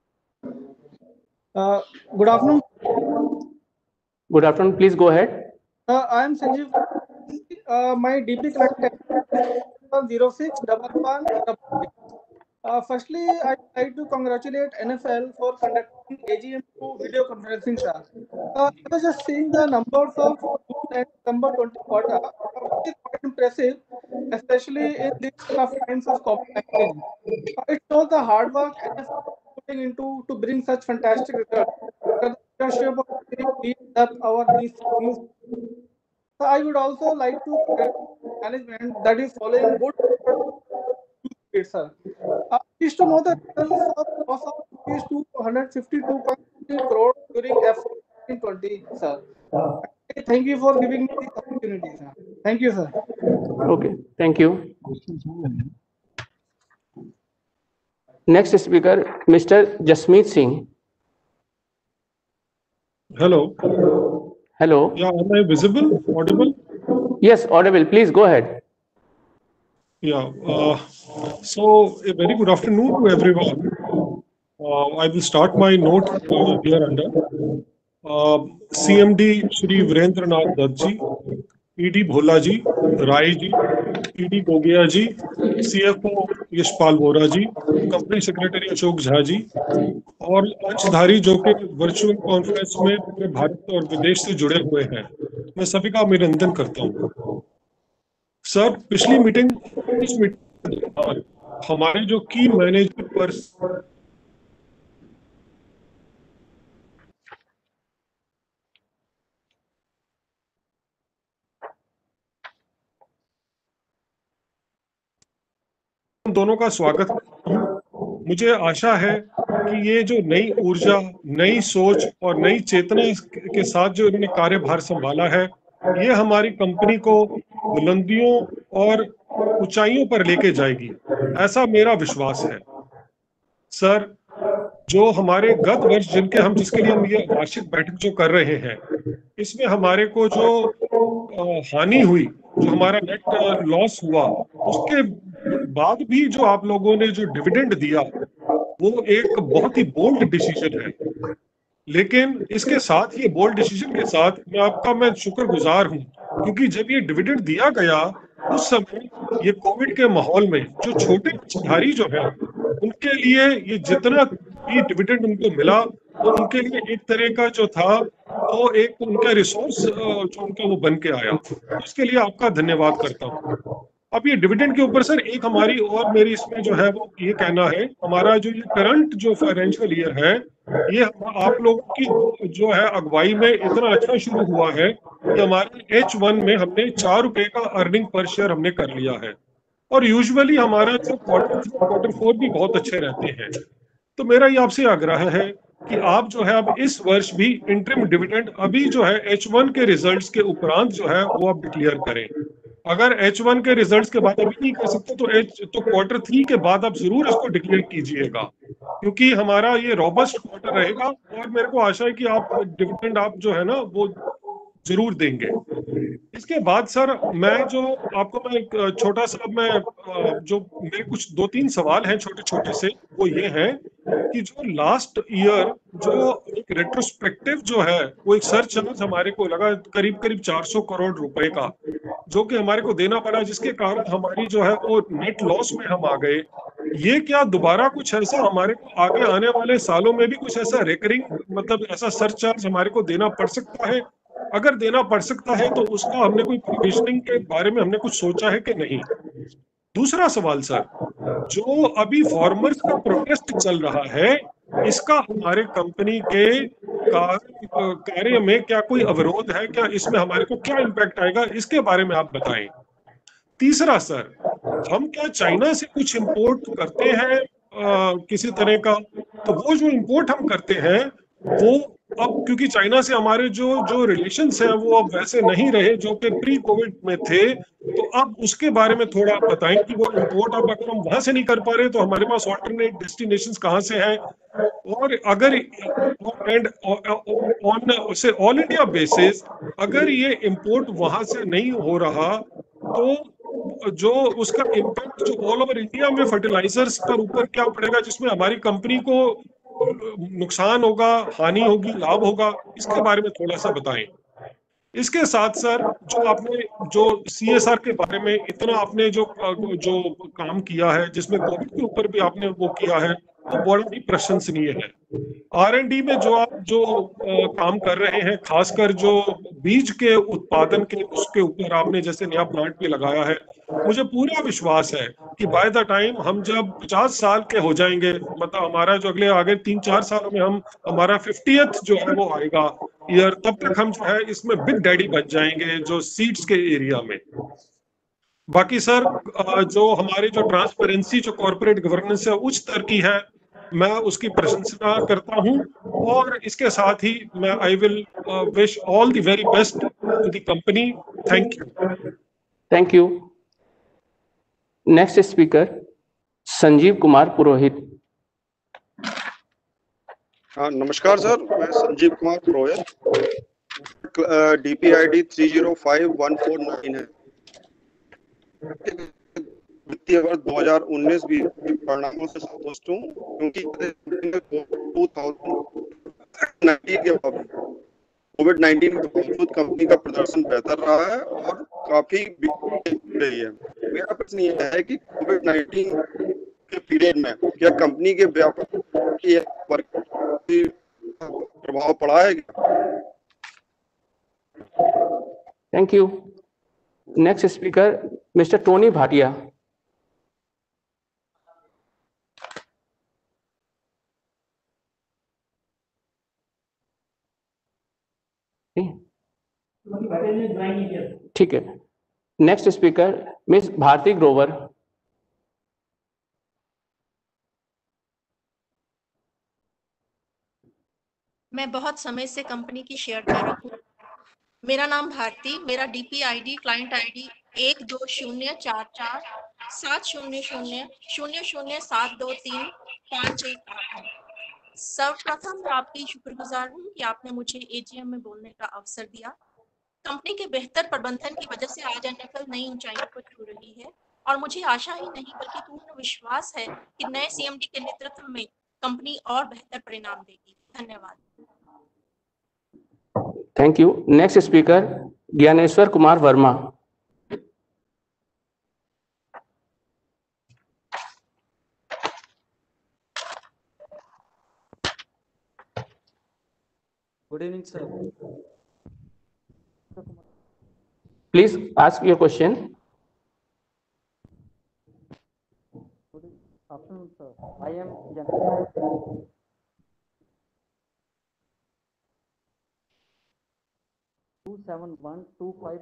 Uh, good afternoon. Good afternoon. Please go ahead. Uh, I am Sanjeev. Uh, my D P collector is zero six one one. Uh, firstly, I'd like to congratulate N F L for conducting A G M through video conferencing. Sir. Uh, I was just seeing the numbers of June and December twenty quarter, uh, which is quite impressive, especially in these tough times of COVID nineteen. Uh, it shows the hard work N F L is putting into to bring such fantastic results. The leadership of Sri that our these news. So I would also like to congratulate management that is following good speed, sir. Uh, is to know the reasons of loss of rupees two hundred fifty-two point three crore during F Y twenty, sir. Thank you for giving me this opportunity, sir. Thank you, sir. Okay, thank you. Next speaker, Mister Jasmeet Singh. Hello. Hello. Yeah, am I visible, audible? Yes, audible. Please go ahead. Yeah. Uh, so, a very good afternoon to everyone. Uh, I will start my note uh, here under. Uh, C M D Shri Virendra Nath Dutt ji, E D Bhola ji, Rai ji, E D Gogia ji, C F O Yashpal Bhora ji, Company Secretary Ashok Jha ji, और अंशधारी जो कि virtual conference में पूरे भारत और विदेश से जुड़े हुए हैं, मैं सभी का अभिनंदन करता हूं। सर, पिछली मीटिंग इस मीटिंग हमारे जो की मैनेजमेंट पर्सन दोनों का स्वागत करता हूं। मुझे आशा है कि ये जो नई ऊर्जा, नई सोच और नई चेतना के साथ जो इन्होंने कार्यभार संभाला है, ये हमारी कंपनी को बुलंदियों और ऊंचाइयों पर लेके जाएगी, ऐसा मेरा विश्वास है। सर, जो हमारे गत वर्ष जिनके हम जिसके लिए हम ये वार्षिक बैठक जो कर रहे हैं, इसमें हमारे को जो हानि हुई, जो हमारा नेट लॉस हुआ, उसके बाद भी जो आप लोगों ने जो डिविडेंड दिया, वो एक बहुत ही बोल्ड डिसीजन है। लेकिन इसके साथ ये बोल्ड डिसीजन के साथ मैं आपका मैं शुक्रगुजार हूं, क्योंकि जब ये डिविडेंड दिया गया उस समय ये कोविड के माहौल में जो छोटे हितधारी जो है, उनके लिए ये जितना भी डिविडेंड उनको मिला, वो उनके लिए एक तरह का जो था, वो एक उनका रिसोर्स जो उनका वो बन के आया। इसके लिए आपका धन्यवाद करता हूँ। अब ये डिविडेंड के ऊपर सर एक हमारी और मेरी इसमें जो है वो ये कहना है, हमारा जो ये करंट जो फाइनेंशियल ईयर है, ये आप लोगों की जो है अगुवाई में इतना अच्छा शुरू हुआ है कि हमारे एच वन में हमने चार रुपए का अर्निंग पर शेयर हमने कर लिया है, और यूजुअली हमारा जो क्वार्टर थ्री क्वार्टर फोर भी बहुत अच्छे रहते हैं। तो मेरा ये आपसे आग्रह है कि आप जो है अब इस वर्ष भी इंटरिम डिविडेंड अभी जो है एच वन के रिजल्ट्स के उपरांत जो है वो आप डिक्लेयर करें। अगर एच वन के रिजल्ट्स के बाद अभी नहीं कर सकते तो एच तो क्वार्टर थ्री के बाद आप जरूर इसको डिक्लेयर कीजिएगा, क्योंकि हमारा ये रॉबस्ट क्वार्टर रहेगा, और मेरे को आशा है कि आप डिविडेंड आप जो है ना वो जरूर देंगे। इसके बाद सर मैं जो आपको मैं एक छोटा सा मैं जो मेरे कुछ दो तीन सवाल हैं छोटे छोटे से, वो ये हैं कि जो लास्ट ईयर जो एक रेट्रोस्पेक्टिव जो है वो एक सर्च हमारे को लगा करीब करीब चार सौ करोड़ रुपए का, जो कि हमारे को देना पड़ा, जिसके कारण हमारी जो है वो नेट लॉस में हम आ गए। ये क्या दोबारा कुछ ऐसा हमारे को आगे आने वाले सालों में भी कुछ ऐसा रिकरिंग मतलब ऐसा सरचार्ज हमारे को देना पड़ सकता है? अगर देना पड़ सकता है तो उसका हमने कोई प्रोविजनिंग के बारे में हमने कुछ सोचा है कि नहीं? दूसरा सवाल सर, जो अभी फार्मर्स का प्रोटेस्ट चल रहा है, इसका हमारे कंपनी के कार्य कार्य में क्या कोई अवरोध है? क्या इसमें हमारे को क्या इम्पैक्ट आएगा? इसके बारे में आप बताएं। तीसरा सर, हम क्या चाइना से कुछ इंपोर्ट करते हैं आ, किसी तरह का? तो वो जो इंपोर्ट हम करते हैं वो अब क्योंकि चाइना से हमारे जो जो रिलेशंस हैं वो अब वैसे नहीं रहे जो कि प्री कोविड में थे, तो अब उसके बारे में थोड़ा आप बताएं कि वो इंपोर्ट अब अगर हम वहां से नहीं कर पा रहे तो हमारे पास ऑल्टरनेट डेस्टिनेशंस कहाँ से हैं? और अगर एंड ऑन से ऑल इंडिया बेसिस अगर ये इंपोर्ट वहां से नहीं हो रहा तो जो उसका इम्पैक्ट जो ऑल ओवर इंडिया में फर्टिलाइजर्स पर ऊपर क्या पड़ेगा, जिसमें हमारी कंपनी को नुकसान होगा, हानि होगी, लाभ होगा? इसके बारे में थोड़ा सा बताएं। इसके साथ सर, जो आपने जो सीएसआर के बारे में इतना आपने जो जो काम किया है, जिसमें कोविड के ऊपर भी आपने वो किया है, तो बड़ा ही प्रशंसनीय है। आर एंड डी में जो आप जो आ, काम कर रहे हैं, खासकर जो बीज के उत्पादन के उसके ऊपर आपने जैसे नया प्लांट भी लगाया है, मुझे पूरा विश्वास है कि बाय द टाइम हम जब पचास साल के हो जाएंगे, मतलब हमारा जो अगले आगे तीन चार सालों में हम हमारा फिफ्टियथ जो है वो आएगा ईयर, तब तक हम जो है इसमें बिग डैडी बन जाएंगे जो सीड्स के एरिया में। बाकी सर, जो हमारे जो ट्रांसपेरेंसी जो कॉर्पोरेट गवर्नेंस है उच्च स्तर की है, मैं उसकी प्रशंसा करता हूं। और इसके साथ ही मैं I will wish all the very best to the company. Thank you. Thank you. Next speaker Sanjeev Kumar Purohit. हाँ, नमस्कार सर, मैं Sanjeev Kumar Purohit, DPID three zero five one four nine है। वित्तीय वर्ष दो हज़ार उन्नीस भी परिणामों से संतुष्ट हूँ, क्योंकि कोविड नाइन्टीन के बावजूद कंपनी का प्रदर्शन बेहतर रहा है और काफी रही है। मेरा प्रश्न यह है कि कोविड नाइन्टीन के पीरियड में क्या कंपनी के व्यापार पर प्रभाव पड़ा है? Thank you. Next speaker mister Tony Bhatia. ठीक है। Next speaker miss Bharti Grover. मैं बहुत समय से कंपनी की शेयरधारक हूँ। मेरा नाम भारती, मेरा डीपी आईडी क्लाइंट आईडी एक दो शून्य चार चार सात शून्य शून्य शून्य शून्य सात दो तीन पाँच एक आठ है। सर्वप्रथम मैं आपकी शुक्रगुजार हूँ कि आपने मुझे एजीएम में बोलने का अवसर दिया। कंपनी के बेहतर प्रबंधन की वजह से आज एनएफएल नई ऊंचाइयों को छू रही है और मुझे आशा ही नहीं बल्कि पूर्ण विश्वास है कि नए सीएमडी के नेतृत्व में कंपनी और बेहतर परिणाम देगी। धन्यवाद। Thank you. Next speaker Gyaneshwar Kumar Verma. Good evening sir. Please ask your question. Good afternoon, sir. I am Jan- two seven one two five.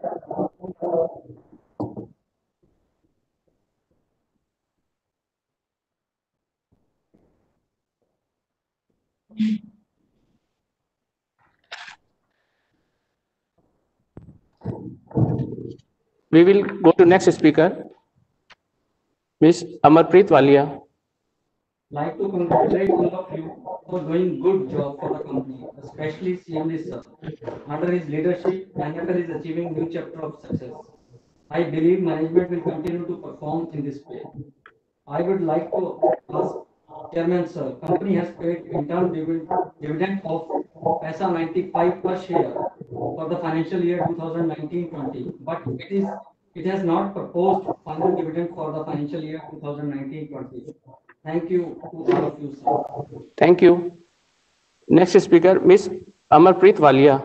We will go to next speaker, Miss Amarpreet Walia. Like to congratulate all of you for doing good job for the company, especially C M D sir. Under his leadership, N F L is achieving new chapter of success. I believe management will continue to perform in this way. I would like to ask Chairman sir, company has paid interim dividend of paisa ninety-five per share for the financial year two thousand nineteen twenty, but it is It has not proposed final dividend for the financial year twenty nineteen twenty. Thank you to all of you, sir. Thank you. Next speaker, Miss Amarpreet Walia.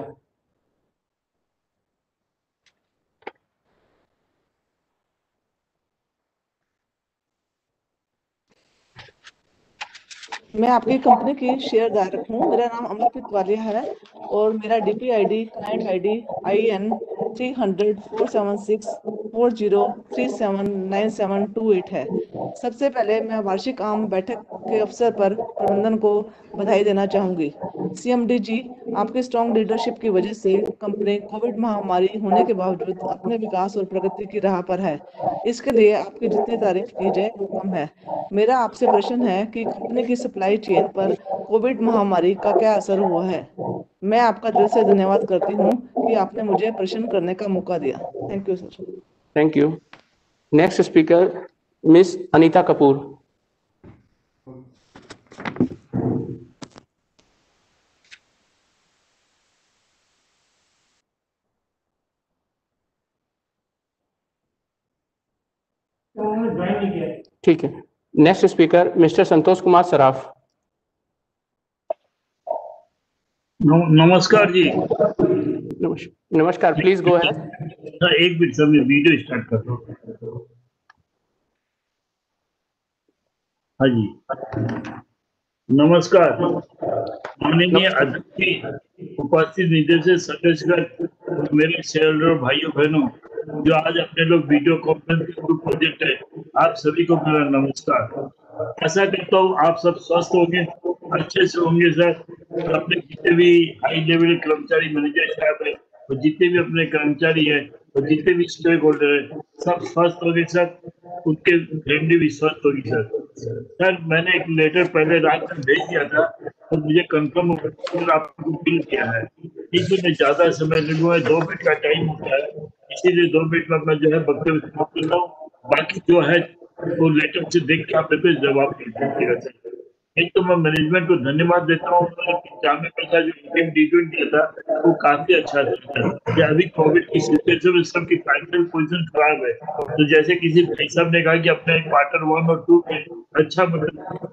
मैं आपकी company की share धारक हूँ। मेरा नाम अमरप्रीत वालिया है और मेरा DP ID client ID I N three hundred four seven six four zero three seven nine seven two eight है। सबसे पहले मैं वार्षिक आम बैठक के अवसर पर प्रबंधन को बधाई देना चाहूंगी। सीएमडी जी, आपकी स्ट्रॉन्ग लीडरशिप की वजह से कंपनी कोविड महामारी होने के बावजूद अपने विकास और प्रगति की राह पर है। इसके लिए आपकी जितनी तारीफ की जाए वो कम है। मेरा आपसे प्रश्न है कि कंपनी की सप्लाई चेन पर कोविड महामारी का क्या असर हुआ है। मैं आपका दिल से धन्यवाद करती हूँ कि आपने मुझे प्रश्न करने का मौका दिया। Thank you sir. Thank you. Next speaker miss Anita Kapoor. ठीक है। Next speaker mister Santosh Kumar Saraf. नमस्कार जी। नमस्कार, प्लीज गो अहेड। सर एक मिनट सर, मैं वीडियो स्टार्ट कर रहा हूँ। हाँ जी, नमस्कार माननीय अध्यक्ष, उपस्थित निदेशक, सदस्यगण और मेरे शेयरहोल्डर भाइयों बहनों जो आज अपने लोग वीडियो कॉन्फ्रेंस ग्रुप प्रोजेक्ट है, आप सभी को मेरा नमस्कार। आशा करता हूँ आप सब स्वस्थ होंगे, अच्छे से होंगे सर। अपने जितने भी हाई लेवल कर्मचारी, मैनेजर साहब है और जितने भी अपने कर्मचारी है और जितने भी स्टेक होल्डर है, सब स्वस्थ होंगे सर। उनके फैमिली भी स्वस्थ होगी सर। सर मैंने एक लेटर पहले रात में भेज दिया था तो मुझे कंफर्म आपको बिल किया है। ठीक है, ज्यादा समय नहीं हुआ है, दो मिनट का टाइम होता है, इसीलिए दो मिनट में मैं जो है वक्तव्य समाप्त कर रहा हूँ। बाकी जो है वो लेटर से देख के आप मेरे को जवाब दीजिएगा सर। एक तो मैं मैनेजमेंट को धन्यवाद देता हूँ, जामे पैसा जो टीम डी ट्वेंटी किया था वो काफी अच्छा था। अभी कोविड की सिचुएशन में सबकी फाइनेंशियल पोजीशन खराब है, तो जैसे किसी भाई साहब ने कहा कि अपने क्वार्टर वन और टू में अच्छा मतलब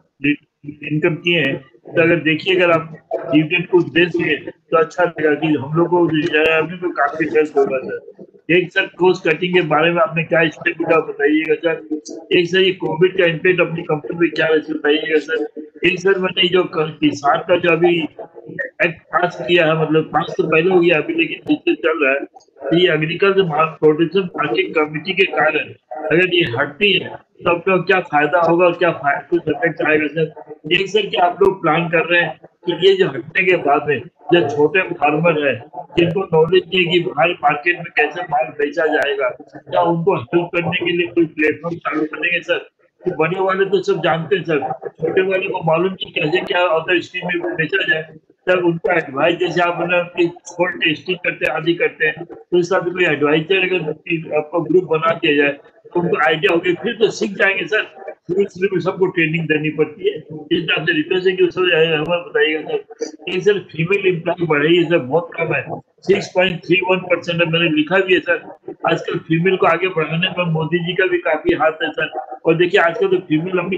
इनकम किए हैं, तो अगर देखिए अगर आप डिविडेंड को दे सके तो अच्छा लगेगा कि हम लोग को अभी तो काफी हेल्प होगा सर। एक सर कोस्ट कटिंग के बारे में आपने क्या स्टेप उठा बताइएगा सर। एक सर ये कोविड का इम्पैक्ट अपनी कंपनी में क्या है बताइएगा सर। एक सर मैंने जो किसान का जो अभी एक्ट पास किया है, मतलब पास तो पहले हो गया अभी, लेकिन पीछे चल रहा है, तो ये एग्रीकल्चर प्रोटेक्शन मार्केट कमेटी के कारण अगर ये हटती है तो अपने क्या फायदा होगा और क्या इफेक्ट आएगा सर। एक सर क्या आप लोग प्लान कर रहे हैं कि ये जो हटने के बाद में जो छोटे फार्मर है जिनको नॉलेज नहीं है कि बाहर मार्केट में कैसे माल बेचा जाएगा, क्या उनको हेल्प करने के लिए कोई प्लेटफॉर्म चालू करेंगे सर। तो बड़े वाले तो सब जानते हैं सर, छोटे वाले को मालूम नहीं कैसे क्या अदर स्ट्रीम में बेचा जाए सर। उनका एडवाइस जैसे आप फूड टेस्टिंग करते हैं आदि करते हैं, तो इस तरह कोई एडवाइजर अगर आपको ग्रुप बना दिया जाए तो उनको आइडिया होगी, फिर तो सीख जाएंगे सर। शुरू शुरू में सबको ट्रेनिंग देनी पड़ती है, इस हिसाब से रिक्वेस्ट है कि उसको हमें बताइएगा सर। एक सर फीमेल एम्प्लॉय बढ़ी है सर, बहुत कम है, six point three one percent है, मैंने लिखा भी है सर। आजकल फीमेल को आगे बढ़ाने पर मोदी जी का भी काफी हाथ है सर। और देखिए आजकल तो फीमेल अपनी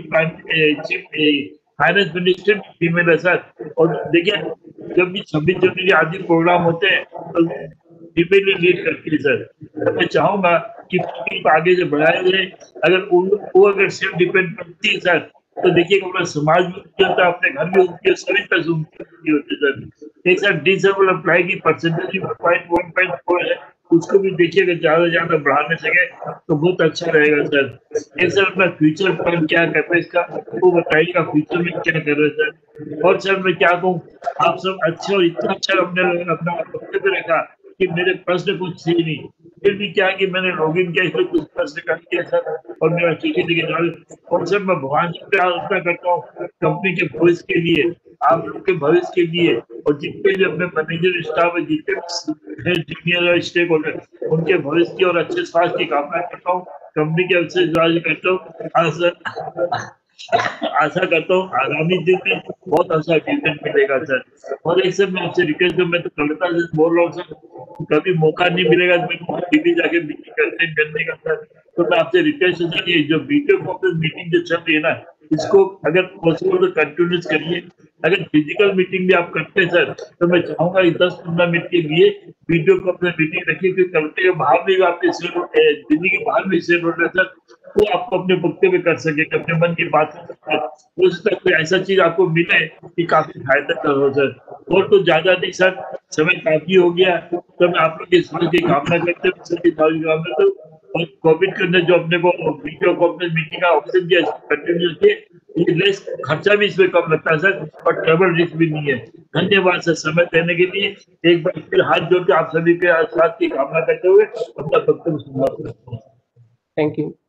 फाइनेंस मिनिस्टर फीमेल है सर। और देखिए जब भी छब्बीस जनवरी आदि प्रोग्राम होते हैं तो फीमेल लीड करती है सर। तो मैं चाहूंगा कि को आगे से बढ़ाया जाए। अगर वो अगर सेल्फ डिपेंड करती है सर तो देखिए अपना समाज में होता है, अपने घर में होती है, सभी पैसे होती है सर। एक सर डिसेबल अप्लाई की percentage point one point four है, उसको भी देखिएगा ज्यादा से ज्यादा बढ़ाने सके तो बहुत अच्छा रहेगा सर। एक सर अपना फ्यूचर प्लान क्या कर इसका वो बताइएगा, फ्यूचर में क्या कर रहे सर। और सर मैं क्या कहूँ, आप सब अच्छे और इतना अच्छा अपने अपना वक्तव्य रखा कि मेरे प्रश्न कुछ थे नहीं, फिर भी क्या कि मैंने लॉगिन किया इसलिए कुछ प्रश्न कर दिया सर और मेरा चिट्ठी दिखे डाल। और सर मैं भगवान से प्रार्थना करता हूँ कंपनी के भविष्य के लिए, आप लोग के भविष्य के लिए, और जितने भी अपने मैनेजर स्टाफ है, जितने जूनियर और स्टेक होल्डर, उनके भविष्य की और अच्छे स्वास्थ्य की कामना करता हूँ। कंपनी के अच्छे स्वास्थ्य करता हूँ। हाँ सर, आशा करता हूँ आगामी दिन में बहुत अच्छा डिविडेंड मिलेगा सर। और एक सर मैं आपसे रिक्वेस्ट करूँ, मैं तो कविता से बोल रहा हूँ सर, कभी मौका नहीं मिलेगा तो मैं दिल्ली जाके मीटिंग करने करने का सर। तो मैं आपसे रिक्वेस्ट है कि जो वीडियो कॉन्फ्रेंस मीटिंग जो चल रही है ना, इसको अगर पॉसिबल तो कंटिन्यूस करिए। अगर फिजिकल मीटिंग भी आप करते हैं सर, तो मैं चाहूंगा कि दस पंद्रह मिनट के लिए वीडियो कॉन्फ्रेंस मीटिंग रखिए, क्योंकि कविता के बाहर भी आपके शेयर दिल्ली के बाहर भी शेयर होल्डर सर, वो आपको अपने वक्तव्य कर सके, अपने मन की बात कर सके। हो सकता है कोई ऐसा चीज आपको मिले कि काफी फायदा कर हो सर। और तो ज्यादा नहीं सर, समय काफी हो गया, तो मैं आप लोग के स्वास्थ्य की कामना करते हूँ, सबकी कामना करता हूँ। और कोविड के अंदर जो अपने को वीडियो कॉन्फ्रेंस मीटिंग का ऑप्शन दिया, कंटिन्यू किए, ये लेस खर्चा भी इसमें कम लगता है सर, और ट्रेवल रिस्क भी नहीं है। धन्यवाद सर समय देने के लिए। एक बार फिर हाथ जोड़ के आप सभी के स्वास्थ्य की कामना करते हुए अपना वक्तव्य समाप्त करता हूँ। Thank you.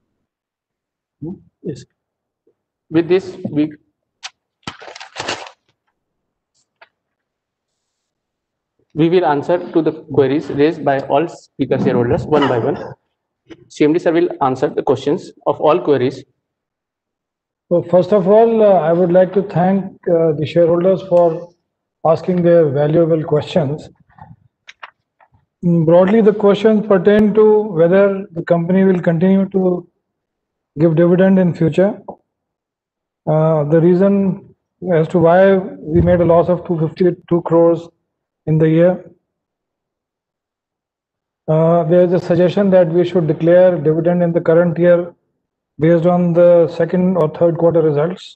Yes. With this, we we will answer to the queries raised by all speaker shareholders one by one. C M D sir will answer the questions of all queries. So first of all, uh, I would like to thank uh, the shareholders for asking their valuable questions. Mm, Broadly, the questions pertain to whether the company will continue to give dividend in future. Uh, the reason as to why we made a loss of two hundred fifty-two crores in the year. Uh, there is a suggestion that we should declare dividend in the current year based on the second or third quarter results.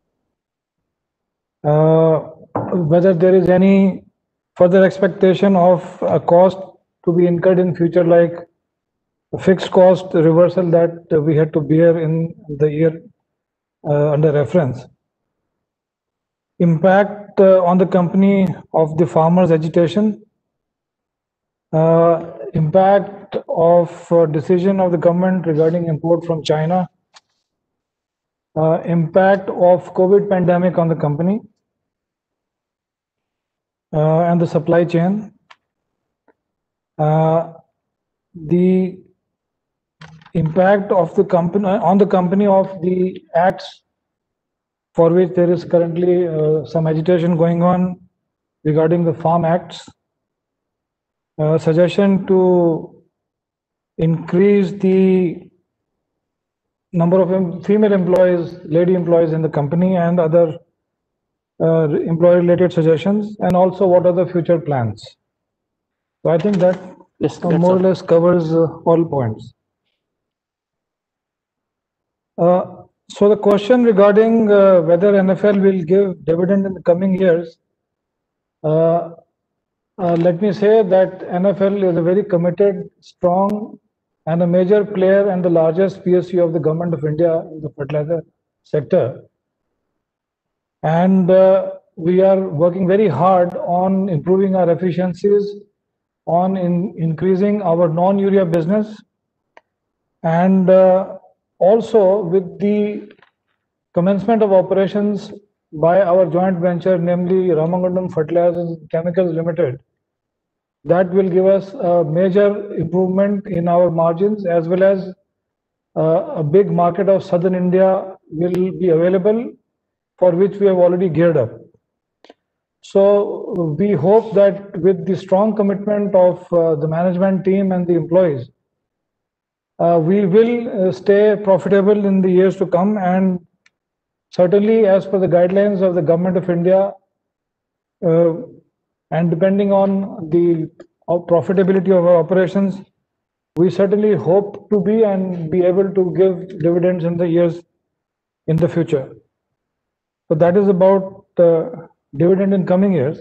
Uh, whether there is any further expectation of a cost to be incurred in future, like a fixed cost reversal that uh, we had to bear in the year uh, under reference. Impact uh, on the company of the farmers' agitation. Uh, impact of uh, decision of the government regarding import from China. Uh, impact of COVID pandemic on the company uh, and the supply chain. Uh, the impact of the company on the company of the acts for which there is currently uh, some agitation going on regarding the farm acts. Uh, suggestion to increase the number of em- female employees, lady employees in the company, and other uh, employee related suggestions, and also what are the future plans. So I think that Yes, uh, that's more or all. less covers uh, all points. Uh, so the question regarding uh, whether N F L will give dividend in the coming years, uh, uh, let me say that N F L is a very committed, strong, and a major player and the largest P S U of the Government of India in the fertilizer sector. And uh, we are working very hard on improving our efficiencies, on in increasing our non-urea business, and uh, also with the commencement of operations by our joint venture, namely Ramagundam Fertilizers and Chemicals Limited, that will give us a major improvement in our margins, as well as uh, a big market of southern India will be available, for which we have already geared up. So we hope that with the strong commitment of uh, the management team and the employees, uh, we will uh, stay profitable in the years to come, and certainly as per the guidelines of the Government of India, uh, and depending on the uh, profitability of our operations, we certainly hope to be and be able to give dividends in the years in the future. So that is about uh, dividend in coming years.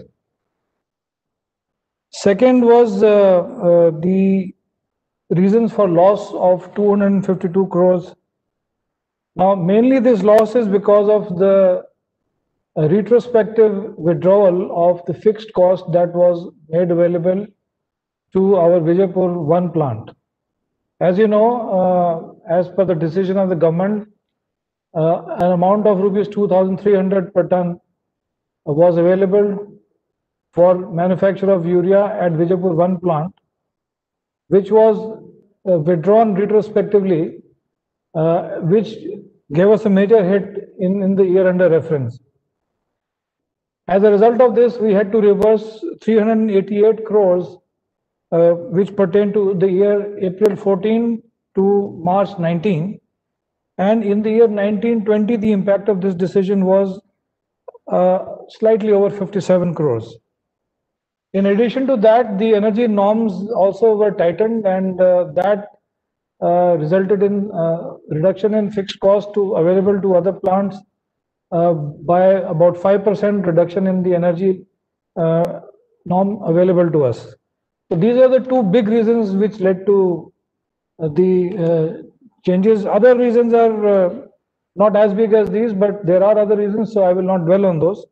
Second was uh, uh, the reasons for loss of two hundred fifty-two crores. Now, mainly this loss is because of the uh, retrospective withdrawal of the fixed cost that was made available to our Vijaypur one plant. As you know, uh, as per the decision of the government, uh, an amount of rupees two thousand three hundred per ton was available for manufacture of urea at Vijaypur one plant, which was uh, withdrawn retrospectively, uh, which gave us a major hit in, in the year under reference. As a result of this, we had to reverse three hundred eighty-eight crores, uh, which pertain to the year April fourteen to March nineteen. And in the year nineteen twenty, the impact of this decision was uh, slightly over fifty-seven crores. In addition to that, the energy norms also were tightened, and uh, that uh, resulted in uh, reduction in fixed cost to available to other plants uh, by about five percent reduction in the energy uh, norm available to us. So these are the two big reasons which led to uh, the uh, changes. Other reasons are uh, not as big as these, but there are other reasons, so I will not dwell on those.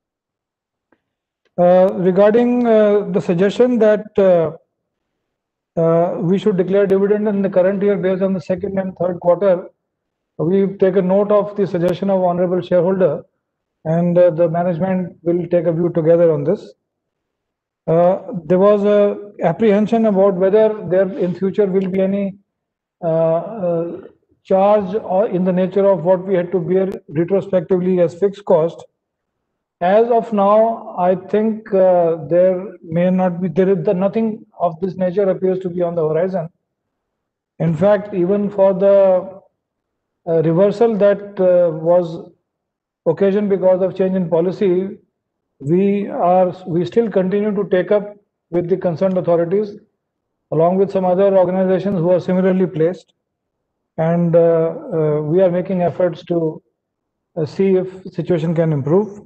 Uh, regarding uh, the suggestion that uh, uh, we should declare dividend in the current year based on the second and third quarter, we've taken note of the suggestion of honorable shareholder, and uh, the management will take a view together on this. Uh, there was a apprehension about whether there in future will be any uh, uh, charge or in the nature of what we had to bear retrospectively as fixed cost. As of now, I think uh, there may not be, there is the, nothing of this nature appears to be on the horizon. In fact, even for the uh, reversal that uh, was occasioned because of change in policy, we are, we still continue to take up with the concerned authorities, along with some other organizations who are similarly placed. And uh, uh, we are making efforts to uh, see if the situation can improve.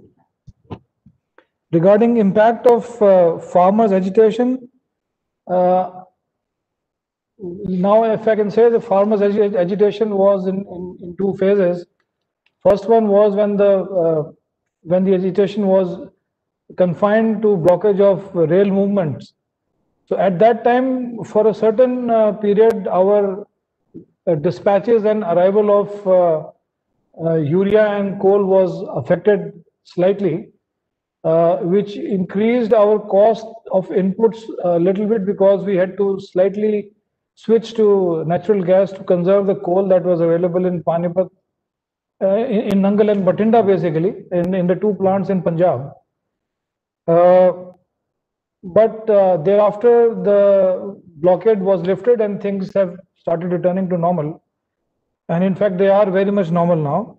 Regarding impact of uh, farmers' agitation, uh, now if I can say the farmers' ag agitation was in, in, in two phases. First one was when the uh, when the agitation was confined to blockage of rail movements. So at that time, for a certain uh, period, our uh, dispatches and arrival of uh, uh, urea and coal was affected slightly. Uh, which increased our cost of inputs a little bit because we had to slightly switch to natural gas to conserve the coal that was available in Panipat, uh, in, in Nangal and Bathinda basically, in, in the two plants in Punjab. Uh, but uh, thereafter the blockade was lifted and things have started returning to normal. And in fact, they are very much normal now.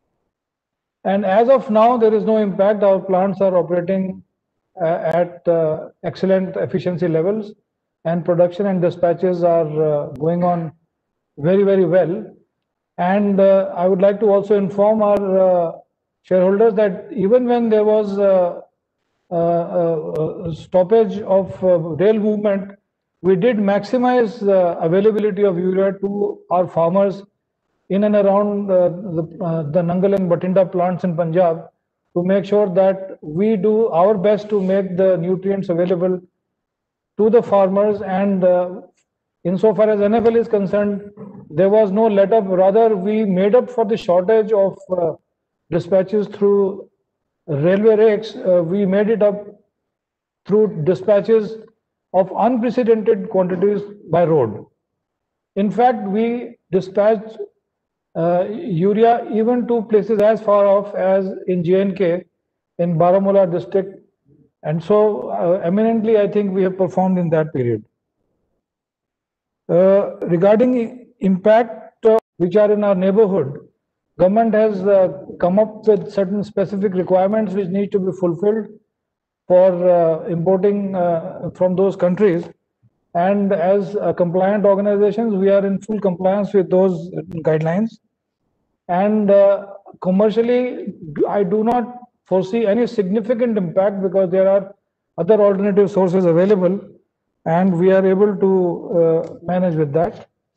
And as of now, there is no impact. Our plants are operating uh, at uh, excellent efficiency levels, and production and dispatches are uh, going on very, very well. And uh, I would like to also inform our uh, shareholders that even when there was uh, uh, uh, stoppage of uh, rail movement, we did maximize the availability of urea to our farmers in and around uh, the, uh, the Nangal and Bathinda plants in Punjab to make sure that we do our best to make the nutrients available to the farmers. And uh, insofar as N F L is concerned, there was no let up. Rather, we made up for the shortage of uh, dispatches through railway rakes. Uh, we made it up through dispatches of unprecedented quantities by road. In fact, we dispatched Uh, urea even to places as far off as in J and K in Baramulla district, and so uh, eminently I think we have performed in that period. Uh, regarding impact uh, which are in our neighborhood, government has uh, come up with certain specific requirements which need to be fulfilled for uh, importing uh, from those countries, and as uh, compliant organizations we are in full compliance with those guidelines. And uh, commercially, I do not foresee any significant impact because there are other alternative sources available, and we are able to uh, manage with that.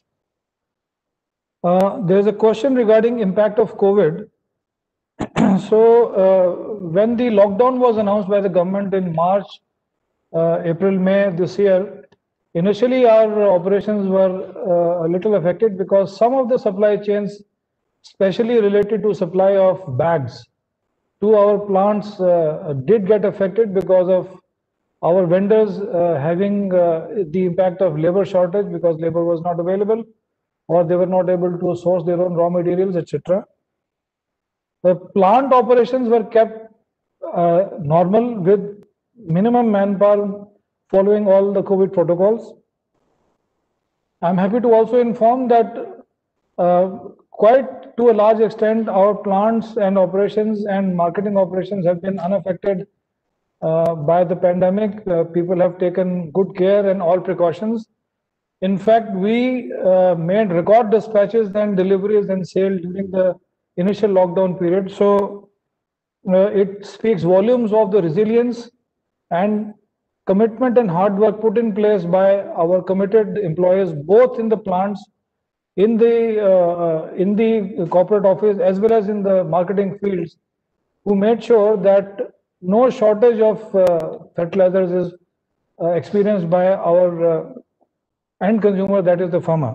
Uh, there is a question regarding impact of COVID. So uh, when the lockdown was announced by the government in March, uh, April, May this year, initially our operations were uh, a little affected because some of the supply chains, especially related to supply of bags to our plants, uh, did get affected because of our vendors uh, having uh, the impact of labor shortage because labor was not available, or they were not able to source their own raw materials, et cetera. The plant operations were kept uh, normal with minimum manpower following all the COVID protocols. I'm happy to also inform that uh, quite to a large extent our plants and operations and marketing operations have been unaffected uh, by the pandemic. Uh, people have taken good care and all precautions. In fact, we uh, made record dispatches and deliveries and sale during the initial lockdown period. So uh, it speaks volumes of the resilience and commitment and hard work put in place by our committed employees, both in the plants, in the uh, in the corporate office, as well as in the marketing fields, who made sure that no shortage of uh, fertilizers is uh, experienced by our uh, end consumer, that is the farmer.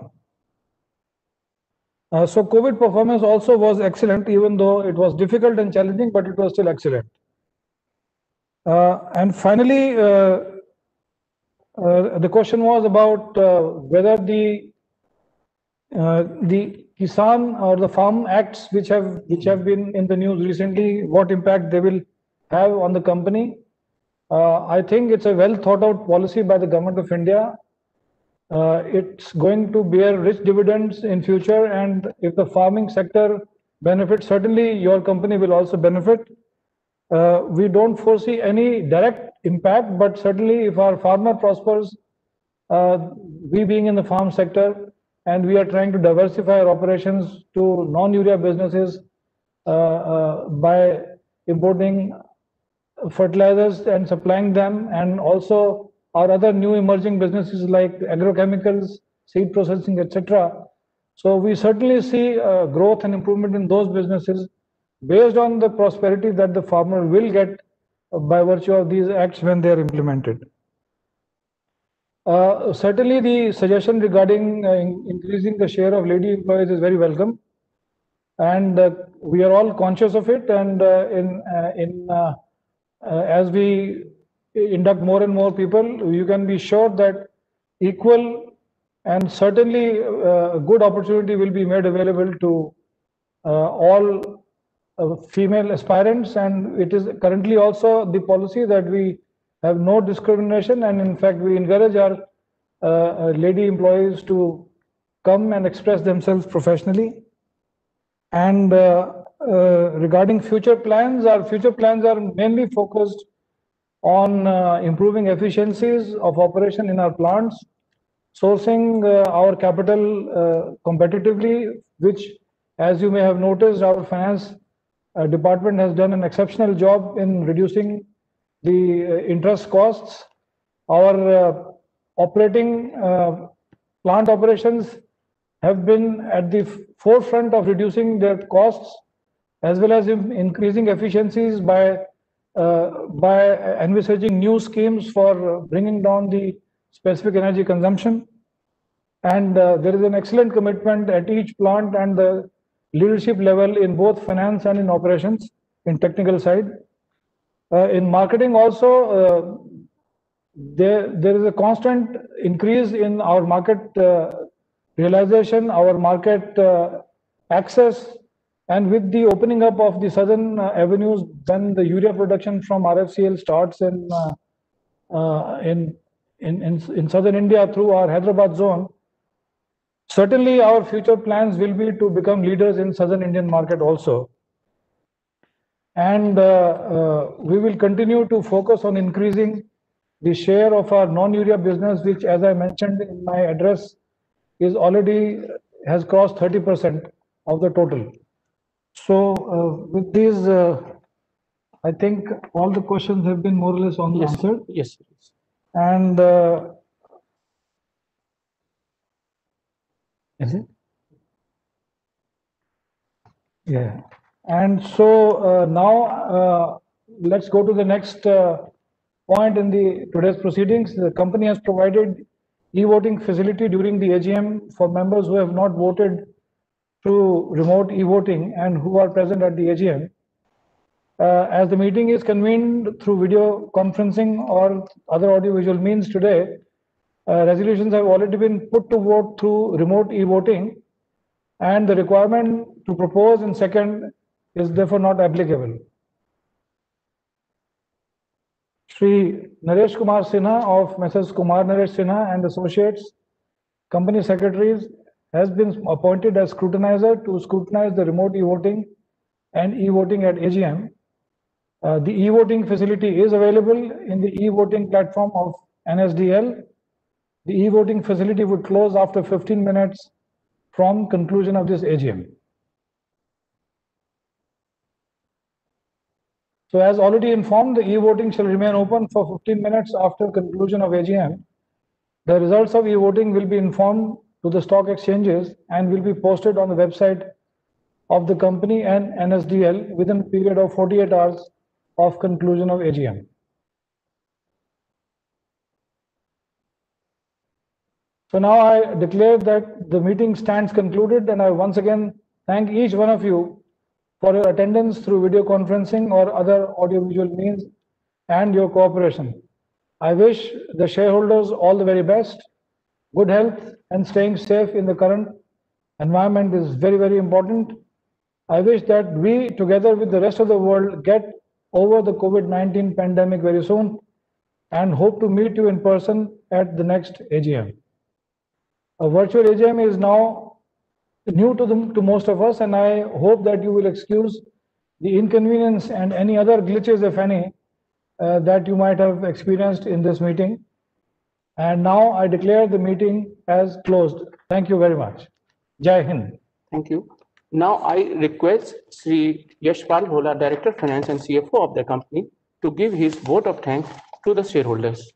Uh, so COVID performance also was excellent, even though it was difficult and challenging, but it was still excellent. Uh, and finally, uh, uh, the question was about uh, whether the uh, the Kisan or the Farm Acts, which have which have been in the news recently, what impact they will have on the company. Uh, I think it's a well thought out policy by the Government of India. Uh, it's going to bear rich dividends in future, and if the farming sector benefits, certainly your company will also benefit. Uh, we don't foresee any direct impact, but certainly if our farmer prospers, uh, we being in the farm sector, and we are trying to diversify our operations to non-urea businesses uh, uh, by importing fertilizers and supplying them, and also our other new emerging businesses like agrochemicals, seed processing, et cetera. So we certainly see uh, growth and improvement in those businesses based on the prosperity that the farmer will get by virtue of these acts when they are implemented. Uh, certainly the suggestion regarding uh, in increasing the share of lady employees is very welcome, and uh, we are all conscious of it, and uh, in uh, in uh, uh, as we induct more and more people, you can be sure that equal and certainly uh, good opportunity will be made available to uh, all uh, female aspirants, and it is currently also the policy that we have no discrimination, and in fact we encourage our uh, uh, lady employees to come and express themselves professionally. And uh, uh, regarding future plans, our future plans are mainly focused on uh, improving efficiencies of operation in our plants, sourcing uh, our capital uh, competitively, which, as you may have noticed, our finance uh, department has done an exceptional job in reducing the uh, interest costs. Our uh, operating uh, plant operations have been at the forefront of reducing their costs as well as increasing efficiencies by uh, by envisaging new schemes for bringing down the specific energy consumption. And uh, there is an excellent commitment at each plant and the leadership level in both finance and in operations, in technical side. Uh, in marketing also, uh, there, there is a constant increase in our market uh, realization, our market uh, access, and with the opening up of the southern uh, avenues, when the urea production from R F C L starts in, uh, uh, in, in, in, in southern India through our Hyderabad zone, certainly our future plans will be to become leaders in southern Indian market also. And uh, uh, we will continue to focus on increasing the share of our non-urea business, which, as I mentioned in my address, is already has crossed thirty percent of the total. So uh, with these, uh, I think all the questions have been more or less on Yes. answered. Yes. And uh, is it? Yeah. And so uh, now uh, let's go to the next uh, point in the today's proceedings. The company has provided e-voting facility during the A G M for members who have not voted through remote e-voting and who are present at the A G M. Uh, as the meeting is convened through video conferencing or other audiovisual means today, uh, resolutions have already been put to vote through remote e-voting. and the requirement to propose in second is therefore not applicable. Shri Naresh Kumar Sinha of Messrs Kumar Naresh Sinha and Associates, Company Secretaries, has been appointed as scrutinizer to scrutinize the remote e-voting and e-voting at A G M. Uh, the e-voting facility is available in the e-voting platform of N S D L. The e-voting facility would close after fifteen minutes from conclusion of this A G M. So as already informed, the e-voting shall remain open for fifteen minutes after conclusion of A G M. The results of e-voting will be informed to the stock exchanges and will be posted on the website of the company and N S D L within a period of forty-eight hours of conclusion of A G M. So now I declare that the meeting stands concluded, and I once again thank each one of you for your attendance through video conferencing or other audiovisual means and your cooperation. I wish the shareholders all the very best. Good health and staying safe in the current environment is very, very important. I wish that we, together with the rest of the world, get over the COVID nineteen pandemic very soon and hope to meet you in person at the next A G M. A virtual A G M is now new to, the, to most of us, and I hope that you will excuse the inconvenience and any other glitches, if any, uh, that you might have experienced in this meeting. And now I declare the meeting as closed. Thank you very much. Jai Hind. Thank you. Now I request Sri Yashpal Bhola, Director Finance and C F O of the company, to give his vote of thanks to the shareholders.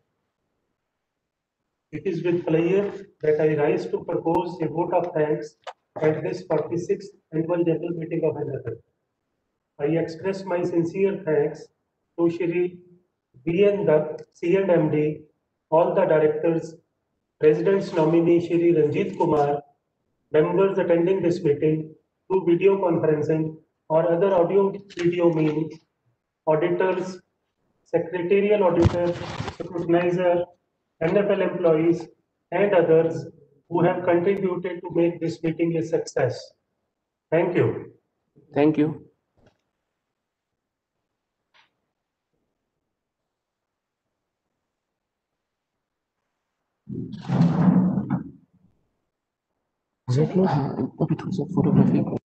It is with pleasure that I rise to propose a vote of thanks at this forty-sixth annual general meeting of N F L. I express my sincere thanks to Shri B N Dutt, C and M D, all the directors, President's nominee Shri Ranjit Kumar, members attending this meeting through video conferencing or other audio video means, auditors, secretarial auditor, scrutinizer, N F L employees, and others who have contributed to make this meeting a success. Thank you. Thank you. चलिए। हाँ, अभी थोड़ा सा photography